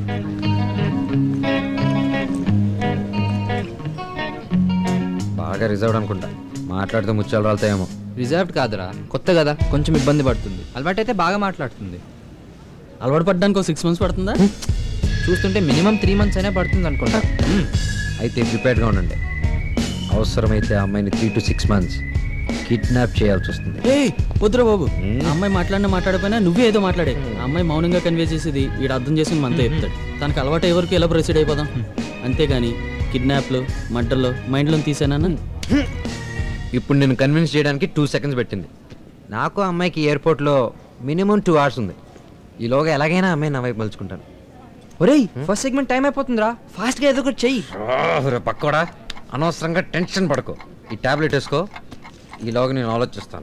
బాగా రిజర్వ్డ్ అనుకుంటా, మాట్లాడితే ముచ్చాలు రాలుతాయేమో. రిజర్వ్డ్ కాదురా, కొత్త కదా, కొంచెం ఇబ్బంది పడుతుంది. అలవాటు అయితే బాగా మాట్లాడుతుంది. అలవాటు పడడానికి 6 months పడుతుందా? చూస్తుంటే మినిమం 3 months అయినా పడుతుంది అనుకుంటా. అయితే ప్రిపేర్డ్గా ఉండండి. అవసరమైతే ఆ అమ్మాయిని 3 to 6 months కిడ్నాప్ చేయాల్సి వస్తుంది. వద్దురా బాబు, ఆ అమ్మాయి మాట్లాడిపోయినా నువ్వే ఏదో మాట్లాడే. ఆ అమ్మాయి మౌనంగా కన్వే చేసేది వీడు అర్థం చేసుకుని మనతో చెప్తాడు. తనకు అలవాటు అయ్యే వరకు ఎలా ప్రొసీడ్ అయిపోదాం. అంతేగాని కిడ్నాప్లు మర్డర్లు మైండ్లో తీసానా? ఇప్పుడు నేను కన్విన్స్ చేయడానికి 2 seconds పెట్టింది. నాకు ఆ అమ్మాయికి ఎయిర్పోర్ట్లో మినిమం 2 hours ఉంది. ఈలోగా ఎలాగైనా అమ్మాయి నా వైపు మలుచుకుంటాను. ఒరేయ్, ఫస్ట్ సెగ్మెంట్ టైం అయిపోతుందిరా, ఫాస్ట్గా ఏదో ఒకటి చెయ్యి. పక్కోడా, అనవసరంగా టెన్షన్ పడకో. ఈ టాబ్లెట్ వేసుకో, ఈలోగా నేను ఆలోచిస్తాను.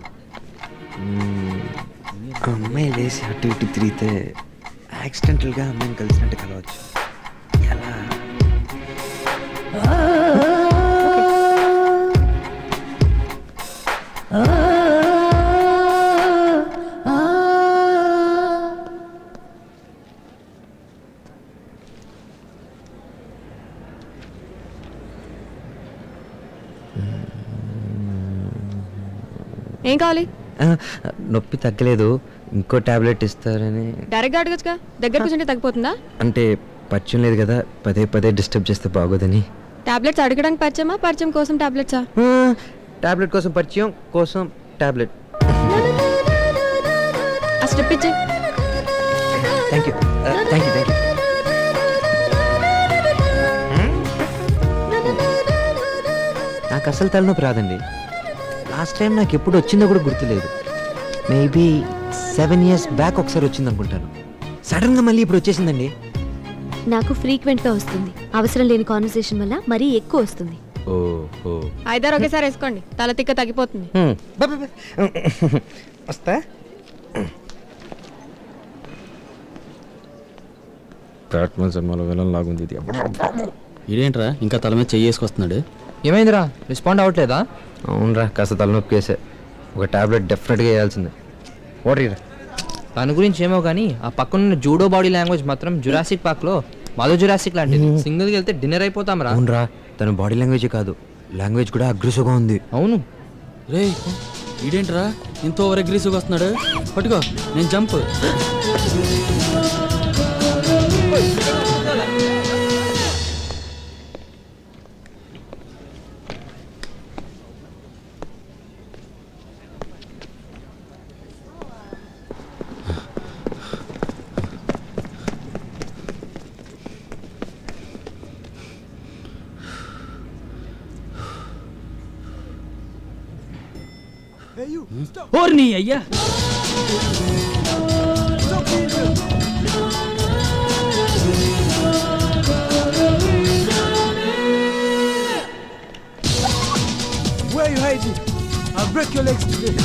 అమ్మాయి వేసి అటు ఇటు తిరిగితే యాక్సిడెంటల్గా అమ్మాయిని కలిసినట్టు కలవచ్చు. ఎలా? ఏం కావాలి? నొప్పి తగ్గలేదు, ఇంకో టాబ్లెట్ ఇస్తారని. డైరెక్ట్గా అడగచ్చుగా, దగ్గర కూర్చుంటే తగ్గిపోతుందా? అంటే పరిచయం లేదు కదా, పదే డిస్టర్బ్ చేస్తే బాగోదని. టాబ్లెట్స్ అడగడానికి పరిచయమా, పరిచయం కోసం టాబ్లెట్సా? టాబ్లెట్ కోసం పరిచయం, కోసం టాబ్లెట్. ఆ స్టెప్ ఇచ్చే. Thank you. నాకు అసలు తలనొప్పి రాదండి. లాస్ట్ టైం నాకు ఎప్పుడు వచ్చిందో కూడా గుర్తులేదు. మేబీ 7 years బ్యాక్ ఒకసారి వచ్చింది అనుకుంటాను. సడన్గా మళ్ళీ ఇప్పుడు వచ్చేసిందండి. నాకు ఫ్రీక్వెంట్గా వస్తుంది. అవసరం లేని కాన్వర్సేషన్ వల్ల మరీ ఎక్కువ వస్తుంది. ఐదారు ఒకేసారి వేసుకోండి, తల తిక్క తగ్గిపోతుంది. వస్తా. సినిమాలో విలన్ లాగుంది ఇది. ఇదేంట్రా ఇంకా తల మీద చెయ్యేసుకొస్తున్నాడు? ఏమైందిరా, రెస్పాండ్ అవ్వట్లేదా? అవునరా, కాస్త తలనొప్పి కేసే. ఒక టాబ్లెట్ డెఫినెట్గా వేయాల్సిందే. ఓడీరా. దాని గురించి ఏమో కానీ ఆ పక్కనున్న జూడో బాడీ లాంగ్వేజ్ మాత్రం జురాసిక్ పార్క్లో మధు జురాసిక్ లాంటిది. సింగిల్గా వెళ్తే డిన్నర్ అయిపోతాం రా. అవునరా, తన బాడీ లాంగ్వేజే కాదు, లాంగ్వేజ్ కూడా అగ్రెసివ్గా ఉంది. అవును రే, ఇదేంట్రా ఇంత ఓవర్ అగ్రెసివ్గా వస్తున్నాడు? పట్టుకో, నేను జంప్. और नहीं अय्या Where are you hiding? I'll break your legs today.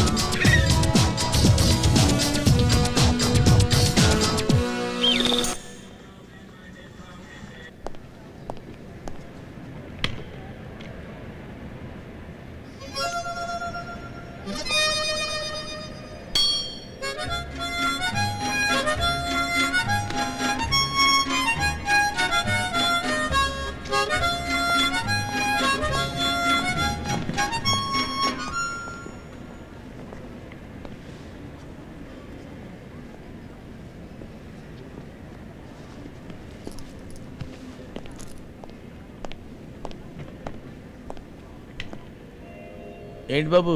ఏంటి బాబు,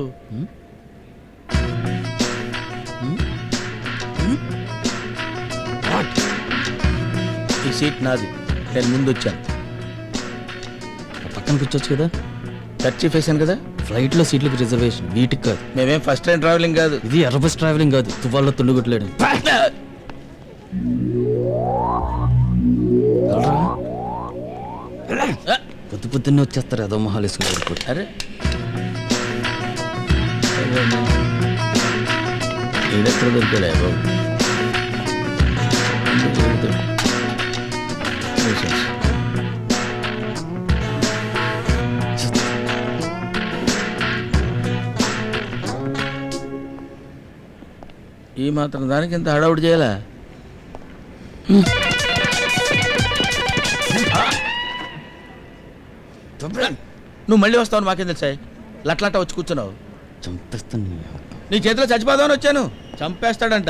ఈ సీట్ నాది, నేను ముందు వచ్చాను. పక్కన కూర్చోచ్చు కదా, ఖర్చు వేసాను కదా. ఫ్లైట్లో సీట్లకు రిజర్వేషన్, వీటికి కాదు. మేమేం ఫస్ట్ టైం ట్రావెలింగ్ కాదు, ఇది ఎర్ర బస్ ట్రావెలింగ్ కాదు, తువ్వాల్లో తుండుగుట్లేడు. పొద్దున్నే వచ్చేస్తారు ఏదో మొహాలు వేసుకుని. అరే ఈడెక్కడ దొరికాడా బాబు? ఈ మాత్రం దానికి ఇంత హడావుడి చేయాలా? నువ్వు మళ్ళీ వస్తావు మాకేం తెలుసా? లట్లాట వచ్చి కూర్చున్నావు. చంపేస్తాను. నీ చేతిలో చచ్చిపోదామని వచ్చాను. చంపేస్తాడంట.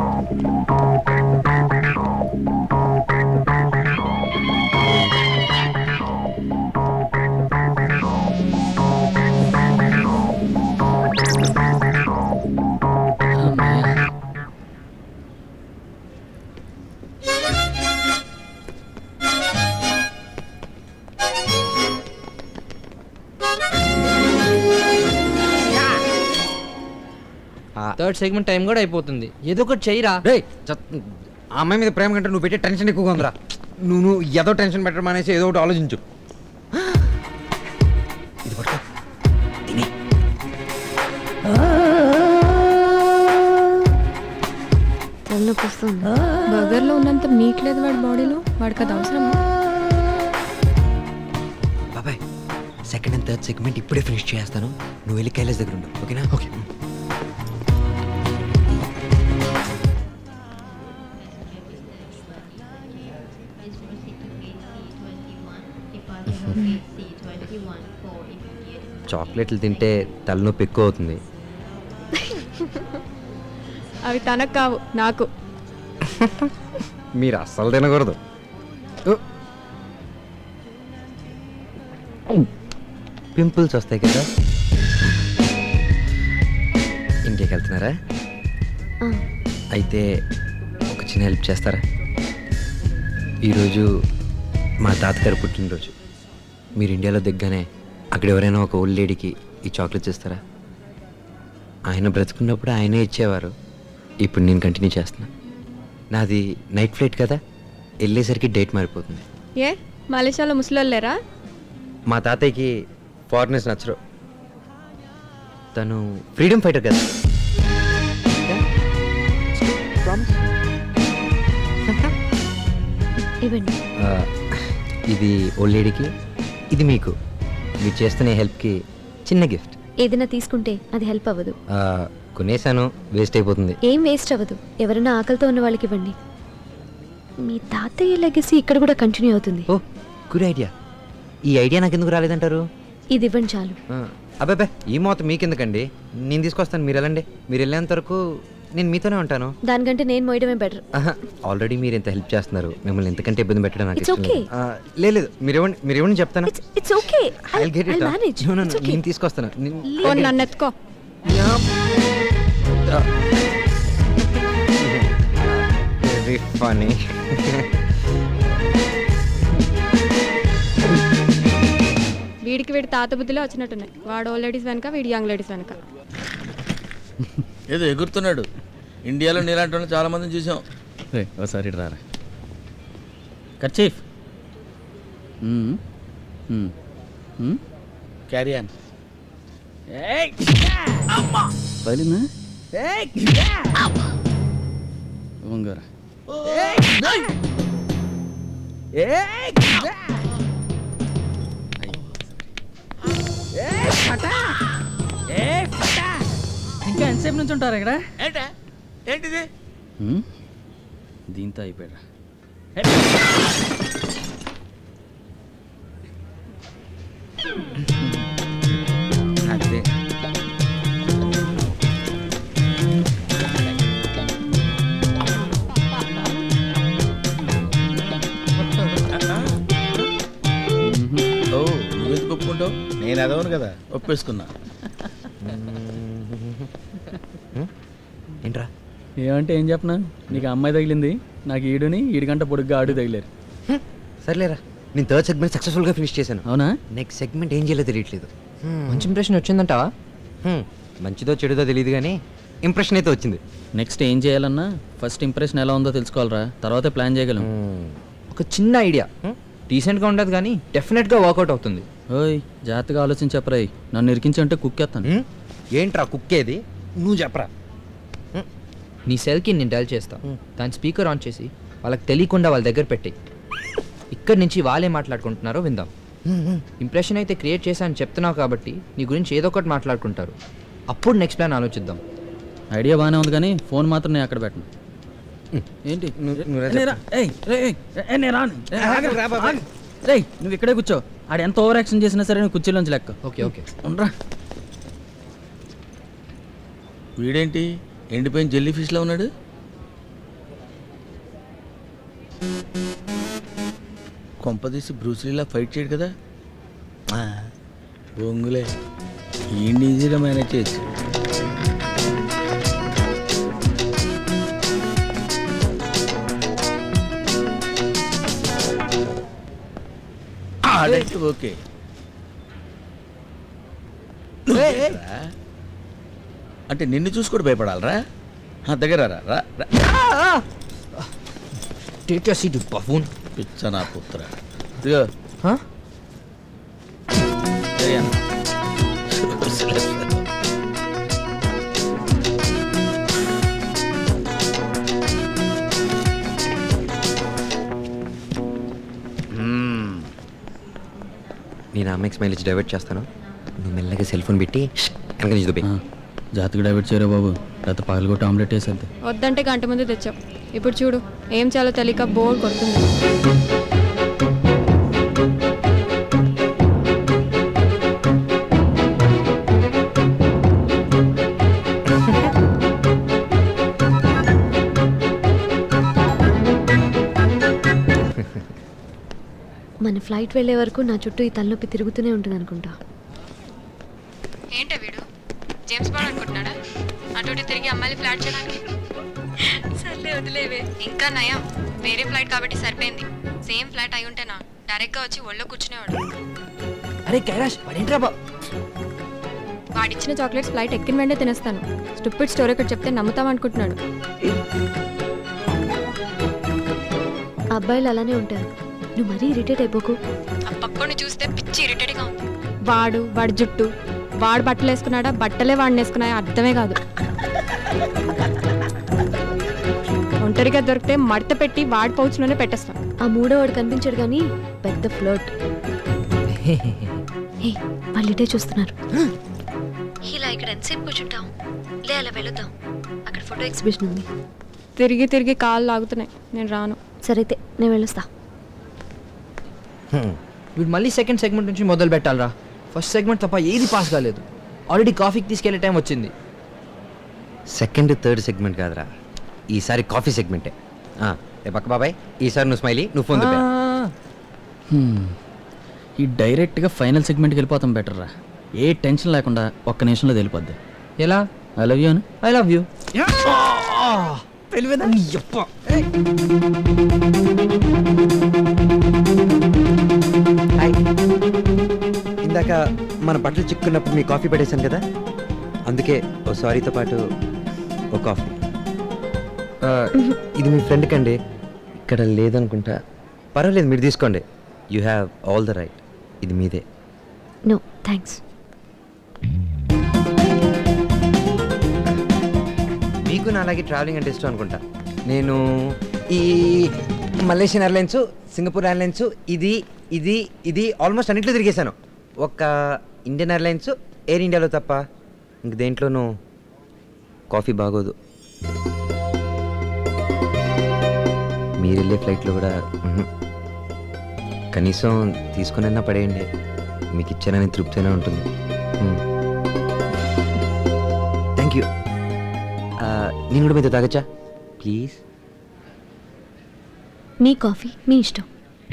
థర్డ్ సెగ్మెంట్ టైం కూడా అయిపోతుంది. ఏదో ఒకటి చెయ్యరా. ఆ అమ్మాయి మీద ప్రేమ కంటే నువ్వు పెట్టే టెన్షన్ ఎక్కువగా ఉందిరా. నువ్వు ఏదో టెన్షన్ పెట్టడం అనేసి ఏదో ఒకటి ఆలోచించు. ఇది పట్టుకో. తిని. తలనొప్పి వస్తుంది. బర్గర్లో ఉన్నంత మీట్ లేదు వాడి బాడీలో. వాడికి అది అవసరమా? బాబాయ్ సెకండ్ అండ్ థర్డ్ సెగ్మెంట్ ఇప్పుడే ఫినిష్ చేస్తాను. నువ్వు వెళ్ళి కైలాస్ దగ్గర ఉండు. ఓకేనా? ఓకే. చాక్లెట్లు తింటే తలనొప్పి ఎక్కువ అవుతుంది. అవి తనకు కావు, నాకు. మీరు అస్సలు తినకూడదు. పింపుల్స్ వస్తాయి కదా. ఇంటికి వెళ్తున్నారా? అయితే ఒక చిన్న హెల్ప్ చేస్తారా? ఈరోజు మా తాతగారు పుట్టినరోజు. మీరు ఇండియాలో దిగ్గానే అక్కడ ఎవరైనా ఒక ఓల్డ్ లేడీకి ఈ చాక్లెట్స్ ఇస్తారా? ఆయన బ్రతుకున్నప్పుడు ఆయనే ఇచ్చేవారు. ఇప్పుడు నేను కంటిన్యూ చేస్తున్నా. నాది నైట్ ఫ్లైట్ కదా, వెళ్ళేసరికి డేట్ మారిపోతుంది. ఏ మలేషియాలో ముసలి లేరా? మా తాతయ్యకి ఫారినర్స్ నచ్చరు. తను ఫ్రీడమ్ ఫైటర్ కదా. ఇది ఓల్డ్ లేడీకి, ఇది మీకు. మీరు చేస్తున్న హెల్ప్కి చిన్న గిఫ్ట్. ఏదైనా తీసుకుంటే అది హెల్ప్ అవ్వదు. కొనేసాను, వేస్ట్ అయిపోతుంది. ఏం వేస్ట్ అవ్వదు. ఎవరైనా ఆకలితో ఉన్న వాళ్ళకి ఇవ్వండి. మీ తాతయ్య లెగసీ ఇక్కడ కూడా కంటిన్యూ అవుతుంది. Oh good idea. ఈ ఐడియా నాకు ఎందుకు రాలేదంటారు? ఇది ఇవ్వండి చాలు. అబ్బాయి ఈ మొత్తం మీకెందుకండి, నేను తీసుకొస్తాను. మీరు వెళ్ళండి. మీరు వెళ్ళేంత వరకు నేను మీతోనే ఉంటాను. దానికంటే నేను మోయడమే బెటర్. ఆల్రెడీ మీరు ఎంత హెల్ప్ చేస్తున్నారు. మిమ్మల్ని ఎంతకంటే ఇబ్బంది పెట్టడం నాకు ఇష్టం లేదు. లేదు మీరు ఇవ్వండి చెప్తాను. It's okay. I'll get it. నేను తీసుకొస్తాను. నన్ను ఎత్తుకో. Very funny. వీడికి వీడి తాత బుద్ధిలో వచ్చినట్టున్నాయి. వాడు ఓల్డ్ లేడీస్ వెనక, వీడి యంగ్ లేడీస్ వెనక. ఏదో ఎగురుతున్నాడు. ఇండియాలో నీలాంటి వాళ్ళు చాలా మందిని చూసాం. ఒకసారి రారా. Kerchief carry on. పలినా వంగరా. ఇంకా ఎంతసేపు నుంచి ఉంటారా ఇక్కడ? ఏంటిది? దీంతో అయిపోయారా? అదే నువ్వెందుకు ఒప్పుకుంటావు? నేను అదవను కదా, ఒప్పేసుకున్నా. ఏంట్రా? ఏమంటే ఏం చెప్పనా? నీకు అమ్మాయి తగిలింది, నాకు ఈడుని ఈడికంట పొడుగ్గా ఆడు తగిలేరు. సర్లేరా, నేను థర్డ్ సెగ్మెంట్ సక్సెస్ఫుల్గా ఫినిష్ చేశాను. అవునా? నెక్స్ట్ సెగ్మెంట్ ఏం చేయాలో తెలియట్లేదు. మంచి ఇంప్రెషన్ వచ్చిందంటావా? మంచిదో చెడుదో తెలియదు కానీ ఇంప్రెషన్ అయితే వచ్చింది. నెక్స్ట్ ఏం చేయాలన్నా ఫస్ట్ ఇంప్రెషన్ ఎలా ఉందో తెలుసుకోవాలరా, తర్వాతే ప్లాన్ చేయగలం. ఒక చిన్న ఐడియా డీసెంట్గా ఉండదు కానీ డెఫినెట్గా వర్కౌట్ అవుతుంది. ఓయ్ జాగ్రత్తగా ఆలోచించి చెప్పరా. నన్ను ఇరికించంటే కుక్కేస్తాను. ఏంట్రా కుక్కేది? నువ్వు చెప్పరా. నీ సెల్కి నేను డైల్ చేస్తా. దాని స్పీకర్ ఆన్ చేసి వాళ్ళకి తెలియకుండా వాళ్ళ దగ్గర పెట్టేయి. ఇక్కడి నుంచి వాళ్ళే మాట్లాడుకుంటున్నారో విందాం. ఇంప్రెషన్ అయితే క్రియేట్ చేశా అని చెప్తున్నావు కాబట్టి నీ గురించి ఏదో ఒకటి మాట్లాడుకుంటారు. అప్పుడు నెక్స్ట్ ప్లాన్ ఆలోచిద్దాం. ఐడియా బాగానే ఉంది కానీ ఫోన్ మాత్రం నేను అక్కడ పెట్టను. ఏంటి నువ్వు నేరా? ఏయ్, రేయ్, ఏయ్, ఏయ్, నేను రాను. ఏయ్, ఆగు, ఆగు. రేయ్, నువ్వు ఇక్కడే కూర్చో. ఆడు ఎంత ఓవర్ యాక్షన్ చేసినా సరే నువ్వు కుర్చీలోంచి లెక్క. ఓకే ఓకే ఉండరా. వీడేంటి ఎండిపోయిన జెల్లీ ఫిష్లో ఉన్నాడు? కొంపదీసి బ్రూస్లీలా ఫైట్ చేయడు కదా? బొంగులే, ఈ ఈజీగా మేనేజ్ చేయొచ్చు. ఓకే, అంటే నిన్ను చూసి కూడా భయపడాలరా? దగ్గర రా. పిచ్చ నా పుత్ర. ఇదిగో నేను అమ్మాయికి స్మైల్ ఇచ్చి డైవర్ట్ చేస్తాను. నువ్వు మెల్లగా సెల్ ఫోన్ పెట్టి వెనక నుంచి దుబ్బే. జాతకు డైవర్ట్ చేయరా బాబు, లేకపోతే పగలగొట్టి ఆమ్లెట్ వేసేద్ది. వద్దంటే గంట ముందు తెచ్చావు. ఇప్పుడు చూడు ఏం చేయాలో తెలియక బోర్ కొడుతుంది. మన ఫ్లైట్ వెళ్ళే వరకు నా చుట్టూ ఈ తలనొప్పి తిరుగుతూనే ఉంటుంది అనుకుంటా. ఏంటే వీడు జేమ్స్ బాండ్ అనుకుంటున్నాడా? అటు తిరిగి అమ్మాయిని ఫ్లాట్ చేయడానికి. సర్లే వదిలేవే. ఇంకా నయం వేరే ఫ్లైట్ కాబట్టి సరిపోయింది. సేమ్ ఫ్లైట్ అయి ఉంటేనా డైరెక్ట్గా వచ్చి ఒళ్ళో కూర్చునేవాడు. అరే కైలాష్ వాడేంట్రా బా, వాడిచ్చిన చాక్లెట్స్ ఫ్లైట్ ఎక్కిన వెంటనే తినేస్తాను. స్టూపిడ్ స్టోరీ ఒకటి చెప్తే నమ్ముతాం అనుకుంటున్నాడు. అబ్బాయిలు అలానే ఉంటారు, నువ్వు మరీ ఇరిటేట్ అయిపోకు. ఆ పక్కని చూస్తే పిచ్చి ఇరిటేట్గా ఉంది. వాడి జుట్టు, వాడు బట్టలు వేసుకున్నాడా బట్టలే వాడిని వేసుకున్నాయా అర్థమే కాదు. ఒంటరిగా దొరికితే మడత పెట్టి వాడి పౌచ్లోనే పెట్టేస్తాం. ఆ మూడో వాడు కనిపించాడు కానీ పెద్ద ఫ్లర్ట్. వాళ్ళు ఇటే చూస్తున్నారు. ఇలా ఇక్కడ ఎంతసేపు కూర్చుంటాం? లే అలా వెళుద్దాం, అక్కడ ఫోటో ఎగ్జిబిషన్ ఉంది. తిరిగి తిరిగి కాళ్ళు లాగుతున్నాయి, నేను రాను. సరైతే నేను వెళ్ళొస్తా. వీడు మళ్ళీ సెకండ్ సెగ్మెంట్ నుంచి మొదలు పెట్టాలరా. ఫస్ట్ సెగ్మెంట్ తప్ప ఏది పాస్ కాలేదు. ఆల్రెడీ కాఫీకి తీసుకెళ్లే టైం వచ్చింది. సెకండ్ థర్డ్ సెగ్మెంట్ కాదురా, ఈసారి కాఫీ సెగ్మెంటే. పక్క బాబాయ్, ఈసారి నువ్వు స్మైలీ, నువ్వు ఫోన్ దుబ్బే. ఈ డైరెక్ట్గా ఫైనల్ సెగ్మెంట్కి వెళ్ళిపోతాం బెటర్ రా. ఏ టెన్షన్ లేకుండా ఒక్క నిమిషంలో వెళ్ళిపోద్ది. ఎలా? ఐ లవ్ యూ అని. I love you. ఇందాక మన బట్టలు చిక్కున్నప్పుడు మీ కాఫీ పడేశాను కదా, అందుకే ఓ సారీతో పాటు ఓ కాఫీ. ఇది మీ ఫ్రెండ్ కండి, ఇక్కడ లేదనుకుంటా. పర్వాలేదు, మీరు తీసుకోండి. You have all the right. ఇది మీదే. No thanks. మీకు నా అలాగే ట్రావెలింగ్ అంటే ఇష్టం అనుకుంటా. నేను ఈ మలేషియన్ ఎయిర్లైన్స్, సింగపూర్ ఎయిర్లైన్స్, ఇది ఇది ఇది ఆల్మోస్ట్ అన్నింటిలో తిరిగేశాను. ఒక ఇండియన్ ఎయిర్లైన్స్, ఎయిర్ ఇండియాలో తప్ప ఇంక దేంట్లోనూ కాఫీ బాగోదు. మీరు వెళ్ళే ఫ్లైట్లో కూడా కనీసం తీసుకునైనా పడేయండి, మీకు ఇచ్చానని తృప్తిగా ఉంటుంది. Thank you. నేను కూడా మీతో తాగచ్చా ప్లీజ్? మీ కాఫీ మీ ఇష్టం.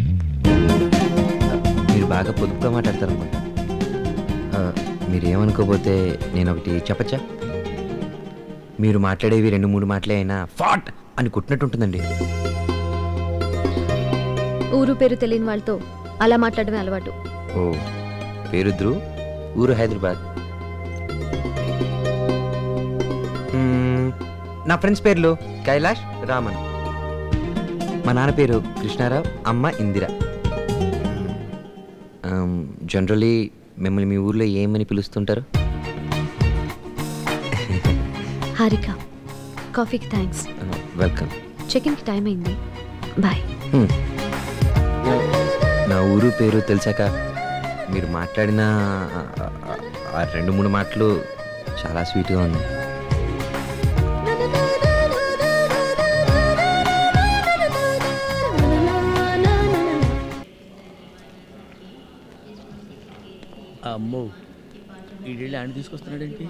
మీరు బాగా పొదుపుగా మాట్లాడతారు అనుకుంటా. మీరు ఏమనుకోపోతే నేను ఒకటి చెప్పచ్చా? మీరు మాట్లాడేవి 2-3 మాటలే అయినా ఫాట్ అని కొట్టినట్టు ఉంటుందండి. ఊరు పేరు తెలియని వాళ్ళతో అలా మాట్లాడమే అలవాటు. ఓ, పేరు ధ్రువ్, ఊరు హైదరాబాద్. నా ఫ్రెండ్స్ పేర్లు కైలాష్, రామన్. మా నాన్న పేరు కృష్ణారావు, అమ్మ ఇందిర. జనరలీ మిమ్మల్ని మీ ఊర్లో ఏమని పిలుస్తుంటారు? హారిక. కాఫీకి థ్యాంక్స్. వెల్కమ్. చెకిన్కి టైం అయింది, బాయ్. నా ఊరు పేరు తెలిసాక మీరు మాట్లాడిన ఆ 2-3 మాటలు చాలా స్వీట్గా ఉన్నాయి. అమ్మో ఈడెళ్ళి ఆయన తీసుకొస్తున్నాడేంటి?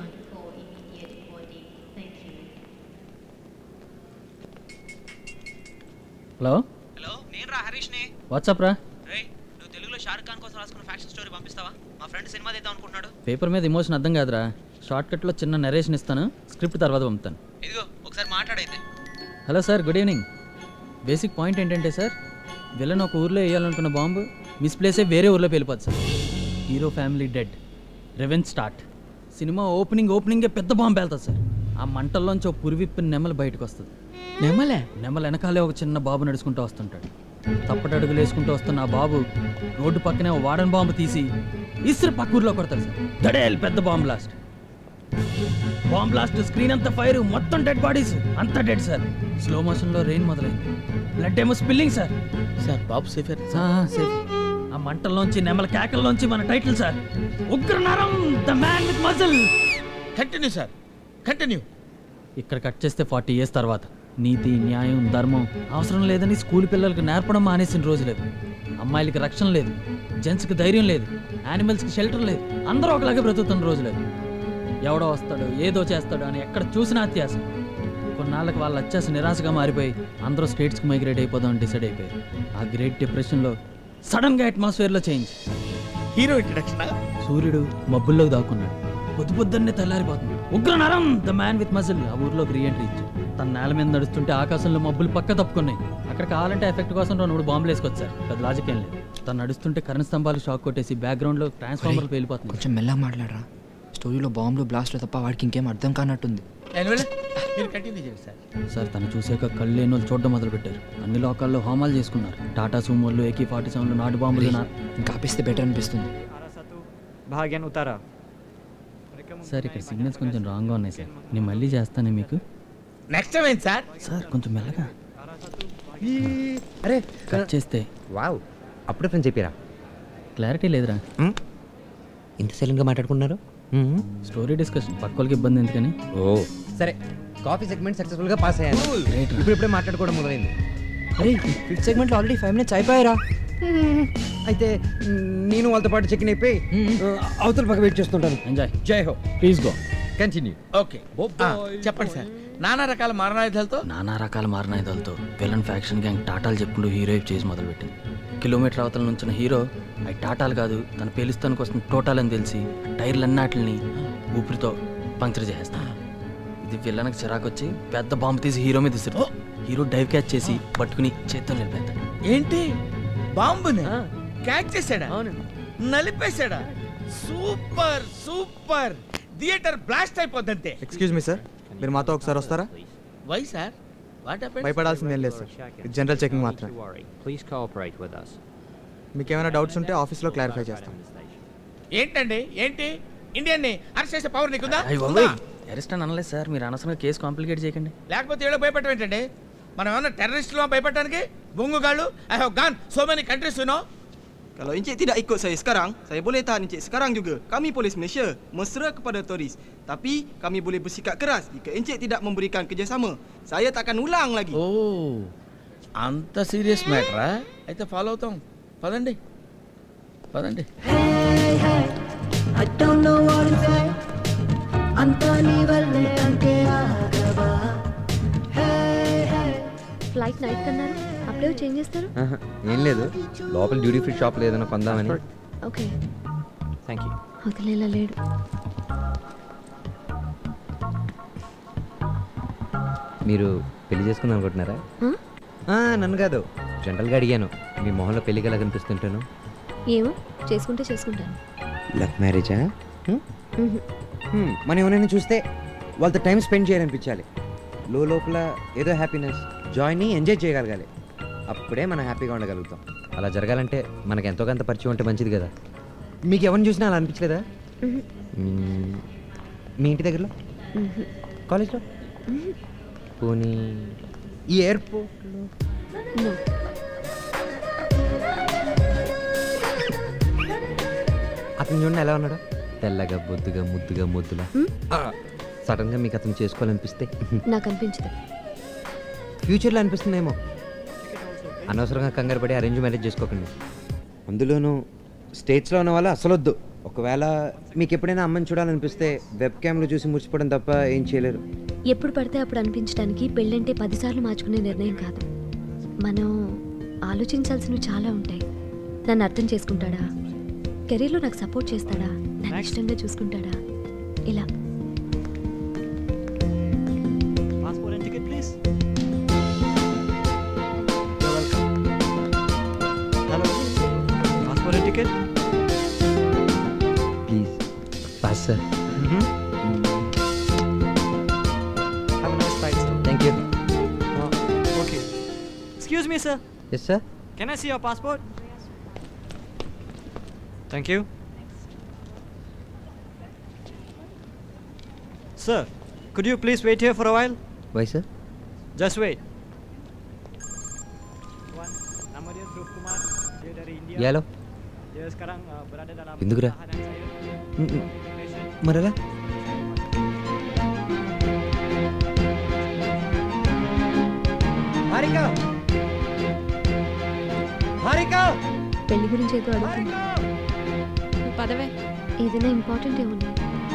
హలో హలో నేను రా హరీష్ని. వాట్సాప్ రా. రేయ్ నువ్వు తెలుగులో షారుఖ్ ఖాన్ కోసం రాసుకున్న ఫ్యాక్షన్ స్టోరీ పంపిస్తావా? మా ఫ్రెండ్ సినిమా తీద్దాం అనుకుంటున్నాడు. పేపర్ మీద ఎమోషన్ అర్థం కాదురా. షార్ట్కట్లో చిన్న నరేషన్ ఇస్తాను, స్క్రిప్ట్ తర్వాత పంపుతాను. ఇదిగో ఒకసారి మాట్లాడైతే. Hello sir, good evening. Basic point ఏంటంటే సార్, విలన్ ఒక ఊర్లో వేయాలనుకున్న బాంబు మిస్ప్లేసే వేరే ఊర్లో వెళ్ళిపోద్ది sir. Hero family dead, revenge start. Cinema ఓపెనింగే పెద్ద బాంబు వెళ్తుంది సార్. ఆ మంటల్లోంచి ఒక పురివిప్పిన నెమలు బయటకు వస్తుంది. నెమల వెనకాలే ఒక చిన్న బాబు నడుచుకుంటూ వస్తుంటాడు. తప్పటడుగులు వేసుకుంటూ వస్తున్న ఆ బాబు రోడ్డు పక్కనే ఒక వాడన్ బాంబు తీసి ఇసురు పక్క ఊర్లో కొడతారు సార్. దడేల్ పెద్ద bomb blast. Bomb blast, screen అంతా ఫైర్, మొత్తం డెడ్ బాడీస్, అంతా డెడ్ సార్. స్లో మోషన్లో రెయిన్ మొదలైంది, బ్లడ్ ఏమో స్పిల్లింగ్ సార్. సార్ బాబు సేఫ్. సేఫ్. ఆ మంటల్లోంచి నెమల కేకల్లోంచి మన title sir, Ugranaram the man with muscle. Continue sir, continue. ఇక్కడ కట్ చేస్తే 40 years తర్వాత నీతి, న్యాయం, ధర్మం అవసరం లేదని స్కూల్ పిల్లలకు నేర్పడం మానేసిన రోజు లేదు. అమ్మాయిలకి రక్షణ లేదు, జెంట్స్కి ధైర్యం లేదు, యానిమల్స్కి షెల్టర్ లేదు. అందరూ ఒకలాగే బ్రతుకుతున్న రోజు లేదు. ఎవడో వస్తాడు, ఏదో చేస్తాడు అని ఎక్కడ చూసినా అత్యాస. కొన్నాళ్ళకి వాళ్ళ అత్యాస నిరాశగా మారిపోయి అందరూ స్టేట్స్కి మైగ్రేట్ అయిపోదామని డిసైడ్ అయిపోయారు. ఆ గ్రేట్ డిప్రెషన్లో సడన్గా అట్మాస్ఫియర్లో చేంజ్. Hero introduction. సూర్యుడు మబ్బుల్లోకి దాక్కున్నాడు, పొద్దున్నే తెల్లారిపోతుంది. Ugranaram the man with muscle ఆ ఊర్లోకి రీఎంట్రీ ఇచ్చాడు. తన నేల మీద నడుస్తుంటే ఆకాశంలో మబ్బులు పక్క తప్పుకున్నాయి. అక్కడ కావాలంటే ఎఫెక్ట్ కోసం 2 బాంబులు వేసుకొచ్చారు. పెద్ద లాజిక్ ఏం లేదు. తను నడుస్తుంటే కరెంట్ స్తంభాలు షాక్ కొట్టేసి బ్యాక్గ్రౌండ్లో ట్రాన్స్ఫార్మర్లు వెళ్ళిపోతుంది. కొంచెం మెల్లగా మాట్లాడరా. స్టోరీలో బాంబులు బ్లాస్ట్లు తప్ప వాడికి ఇంకేం అర్థం కానట్టుంది. సార్ తను చూసాక కళ్ళు లేని వాళ్ళు చూడడం మొదలుపెట్టారు. అన్ని లోకాల్లో హోమాలు చేసుకున్నారు. టాటా సూమోళ్ళు, AK-47 నాటు బాంబులు. ఇంకా ఆపిస్తే బెటర్ అనిపిస్తుంది. భాగ్యాన్ని ఉతారా. సార్ ఇక్కడ సిగ్నల్స్ కొంచెం రాంగ్గా ఉన్నాయి సార్, నేను మళ్ళీ చేస్తానే మీకు. నెక్స్ట్ టైం ఏంటి సార్? సార్ కొంచెం మెల్లగా. అరే కట్ చేస్తే. వావ్, అప్పుడే ఫ్రెండ్స్ చెప్పారా? క్లారిటీ లేదురా. ఇంత సైలెంట్గా మాట్లాడుకున్నారు. స్టోరీ డిస్కషన్, పక్కోళ్ళకి ఇబ్బంది ఎందుకని. ఓ సరే, కాఫీ సెగ్మెంట్ సక్సెస్ఫుల్గా పాస్ అయ్యాను. ఇప్పుడే మాట్లాడుకోవడం మొదలైంది. అరే 5th సెగ్మెంట్లో ఆల్రెడీ 5 minutes అయిపోయారా? అయితే నేను వాళ్ళతో పాటు చెక్ ఇన్ అయిపోయి అవతల పక్క వెయిట్ చేస్తుంటాను. ఎంజాయ్. జై హో. Please go. కంటిన్యూ. ఓకే చెప్పండి సార్. నానా రకాల మారణాయుధాలతో విలన్ ఫ్యాక్షన్ గ్యాంగ్ టాటాలు చెప్పుకుంటూ హీరో చేసి మొదలుపెట్టింది. కిలోమీటర్ అవతల నుంచిన హీరో అవి టాటాలు కాదు, తన పేలుస్తానికి వస్తున్న టోటాల్ అని తెలిసి టైర్లన్నిటిని ఊపిరితో పంక్చర్ చేసేస్తాను. ఇది విలన్కి చిరాకు వచ్చి పెద్ద బాంబు తీసి హీరో మీద ఇస్తారు. హీరో డైవ్ క్యాచ్ చేసి పట్టుకుని చేత్తో నిలిపేస్తాడు. ఏంటి బాంబుని క్యాచ్ చేశాడా? నలిపేశాడా? Super super. థియేటర్ బ్లాస్ట్ అయిపోద్దంతే. ఎక్స్క్యూజ్ మీ సార్, మీరు మాతో ఒకసారి వస్తారా? Why sir? What happened? భయపడాల్సిందేం లేదు సార్, ఇది జనరల్ చెకింగ్ మాత్రమే. Please cooperate with us. మీకు ఏమైనా డౌట్స్ ఉంటే ఆఫీస్లో క్లారిఫై చేస్తాం. ఏంటండి ఏంటి? ఇండియన్ని అరెస్ట్ చేసే పవర్ నీకుందా? అరెస్ట్ అని అనలేదు సార్, మీరు అనవసరంగా కేసు కాంప్లికేట్ చేయకండి. లేకపోతే ఏడో భయపడటం ఏంటండి? మనం ఏమన్నా టెర్రరిస్టులు భయపడటానికి? బొంగుగాళ్ళు. I have gone so many countries you know. Kalau Encik tidak ikut saya sekarang, saya boleh tahan Encik sekarang juga. Kami polis Malaysia mesra kepada turis. Tapi kami boleh bersikap keras jika Encik tidak memberikan kerjasama. Saya takkan ulang lagi. Oh, అంత serious మ్యాటరా? అయితే follow అవుతాం. పదండి పదండి. I don't know what to say. అంతా నీ వల్లే అంటే ఆగవా. ఫ్లైట్ నైట్ కన్నారు, అప్పుడే చేంజ్ చేస్తారు. ఏం లేదు, లోపల డ్యూటీ ఫ్రీ షాప్ లేదన్నా కొందామని. Okay Thank you. వదిలేలా లేడు. మీరు పెళ్లి చేసుకుందాం అనుకుంటున్నారా? నన్ను కాదు, జనరల్గా అడిగాను. మీ మొహంలో పెళ్లికి ఎలా కనిపిస్తుంటాను? ఏమో, చేసుకుంటే చేసుకుంటాను. లవ్ మ్యారేజా? మనం ఎవరైనా చూస్తే వాళ్ళతో టైం స్పెండ్ చేయాలనిపించాలి. లోపల ఏదో హ్యాపీనెస్, జాయ్ని ఎంజాయ్ చేయగలగాలి. అప్పుడే మనం హ్యాపీగా ఉండగలుగుతాం. అలా జరగాలంటే మనకు ఎంతో కొంత పరిచయం ఉంటే మంచిది కదా. మీకు ఎవరిని చూసినా అలా అనిపించలేదా? మీ ఇంటి దగ్గరలో, కాలేజ్లో, పోనీ ఈ ఎయిర్పోర్ట్లో? అతను చూడండి ఎలా ఉన్నాడు, తెల్లగా బొద్దుగా ముద్దుగా ముద్దులా. సడన్గా మీకు అతను చేసుకోవాలనిపిస్తే? నాకు అనిపించదు. ఫ్యూచర్లో అనిపిస్తుందేమో. అనవసరంగా కంగారు పడి అరేంజ్ మ్యారేజ్ చేసుకోకండి. అందులోనూ స్టేట్స్లో ఉన్న వాళ్ళు అసలు వద్దు. ఒకవేళ మీకు ఎప్పుడైనా అమ్మని చూడాలనిపిస్తే వెబ్ క్యామ్లో చూసి మురిసిపోవడం తప్ప ఏం చేయలేరు. ఎప్పుడు పడితే అప్పుడు అనిపించడానికి పెళ్ళంటే 10 సార్లు మార్చుకునే నిర్ణయం కాదు. మనం ఆలోచించాల్సినవి చాలా ఉంటాయి. నన్ను అర్థం చేసుకుంటాడా, కెరీర్లో నాకు సపోర్ట్ చేస్తాడా, నన్ను ఇష్టంగా చూసుకుంటాడా, ఇలా. Passport and ticket, please. Hello. Passport and ticket. Please pass sir. Have a nice flight, sir. Thank you. Okay. Excuse me, sir. Yes sir. Can I see your passport? Thank you. Sir, could you please wait here for a while? Why sir? Just wait. Nama dia Dhruv Kumar. Dia dari India. యాలో Dia sekarang berada dalam ఎందుకురా? tahanan saya. మరలా హారిక హారిక పెళ్లి గురించి ఏదో అడుగుతుంది. పదవే. ఏదైనా important ఏముంది?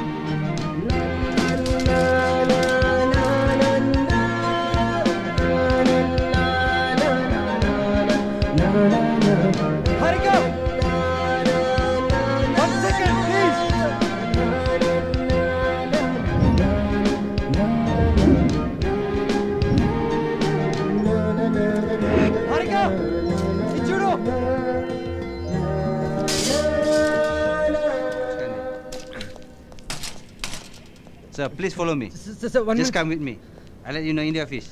Harika 1 second please. హారిక ఇది చూడు. Sir, please follow me. Sir, Just come with me. I'll let you know in the office.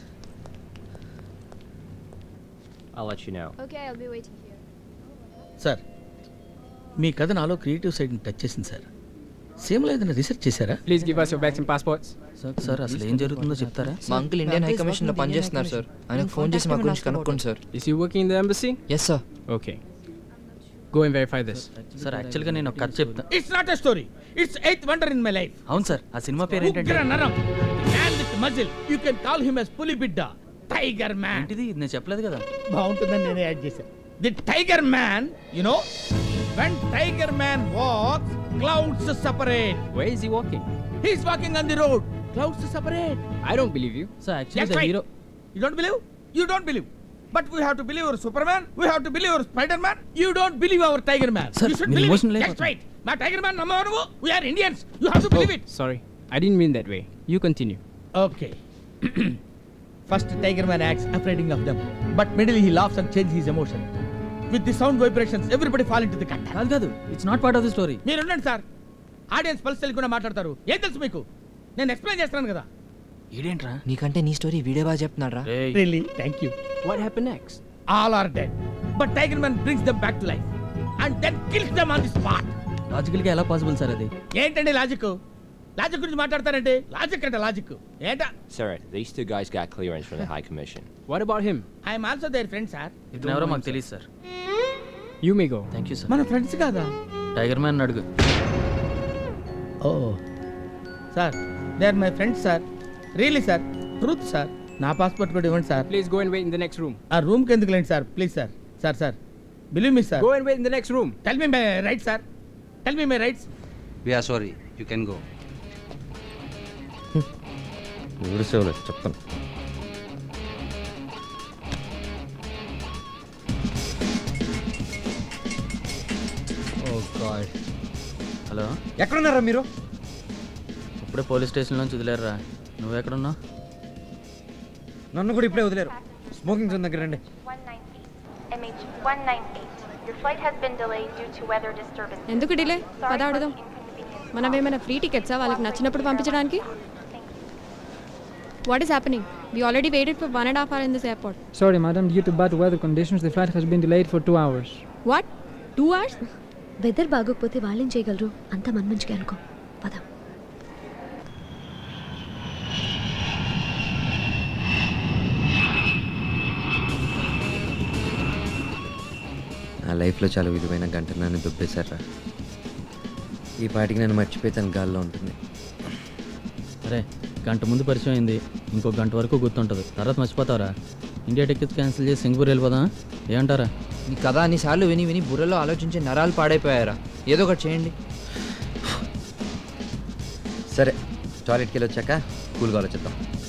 I'll let you know. Okay, I'll be waiting here. Sir, మీ కథ నాలో క్రియేటివ్ సైడ్ని టచ్ చేసింది sir. సేమ్లో ఏదైనా research చేశారా? Please give us your bags and passports. Sir అసలు ఏం జరుగుతుందో చెప్తారా? మా అంకుల్ ఇండియన్ హై కమిషన్లో పనిచేస్తున్నారు సార్. ఆయనకు ఫోన్ చేసి మా గురించి కనుక్కోండి sir. Is he working in the embassy? Yes sir. Okay. Go and verify this. Sir యాక్చువల్గా నేను ఒక కథ చెప్తా. It's not a story. It's 8th wonder in my life. అవును సార్, ఆ సినిమా పేరు ఏంటంటే Ugra Naram. Man with muzzle. You can call him as Pulibidda. Tiger man. ఏంటిది? ఇది నేను చెప్పలేదు కదా. బాగుంటుందని నేనే యాడ్ చేశాను. The tiger man, you know, when tiger man walks, clouds separate. Where is he walking? He's walking on the road. Clouds separate. I don't believe you. Sir That's actually right. Hero. You don't believe? You don't believe. But we have to believe our Superman. We have to believe our Spider-Man. You don't believe our Tiger Man. Sir, you should మీరు believe emotional it. That's right. My Tiger Man, number one, we are Indians. You have to believe it. Sorry. I didn't mean that way. You continue. Okay. First, Tiger Man acts afraid of them. But middle, he laughs and changes his emotion. With the sound vibrations, everybody fall into the cut. కాదు, it's not part of the story. మీరు ఉండండి sir. Audience pulse తెలియకుండా మాట్లాడతారు. ఏం తెలుసు మీకు? నేను explain చేస్తున్నాను కదా. ఇదేంట్రా? నీకంటే నీ స్టోరీ వీడే బాగా చెప్తున్నాడు రా. Really? Thank you. What happened next? All are dead. But Tiger Man brings them back to life. And then kills them on the spot. లాజికల్గా ఎలా పాసిబుల్ సార్ అది? ఏంటండి లాజిక్? లాజిక్ గురించి మాట్లాడతారంటే లాజిక్ అంటే లాజిక్ ఏంటా? Sir, these two guys got clearance from the High Commission. What about him? I am also their friend, sir. ఇతను ఎవరో మాకు తెలియదు sir. You may go. Thank you sir. మన ఫ్రెండ్స్ కాదా? టైగర్ మ్యాన్ అడుగు. Oh. Sir, they are my friends sir. Really sir. Truth sir. నా passport కూడా ఇవ్వండి sir. Please go and wait in the next room. ఆ రూమ్కి ఎందుకు లేండి sir? Please sir. Sir sir believe me sir. Go and wait in the next room. Tell me my rights sir. Tell me my rights. We are sorry. You can go. చెప్తాను. ఓ God. Hello, ఎక్కడున్నారా మీరు? ఇప్పుడే police station నుంచి వదిలేరురా. నువ్వు ఎక్కడున్నావు? నన్ను కూడా ఇప్పుడే వదిలేరు. స్మోకింగ్ జోన్ దగ్గర రండి. ఎందుకు డిలే? పద అడుగుదాం. మనం ఏమైనా ఫ్రీ టికెట్సా వాళ్ళకి నచ్చినప్పుడు పంపించడానికి? What is happening? We already waited for 1.5 hours in this airport. Sorry, madam. Due to bad weather conditions, the flight has been delayed for 2 hours. What? 2 hours? Weather బాగోకపోతే వాళ్ళేం చేయగలరు? అంతా మన మంచిగా అనుకో. పద. నా లైఫ్లో చాలా విలువైన గంట నన్ను దుబ్బేశారా. ఈ పాటికి నన్ను మర్చిపోయి తన గాల్లో ఉంటుంది. అరే, గంట ముందు పరిచయం అయింది, ఇంకో గంట వరకు గుర్తుంటుంది. తర్వాత మర్చిపోతావరా? ఇండియా టికెట్స్ క్యాన్సిల్ చేసి సింగపూర్ వెళ్ళిపోదాం ఏమంటారా? నీ కథ అన్నిసార్లు విని విని బుర్రలో ఆలోచించే నరాలు పాడైపోయారా? ఏదో ఒకటి చేయండి. సరే టాయిలెట్కి వెళ్ళి వచ్చాక కూల్గా ఆలోచిద్దాం.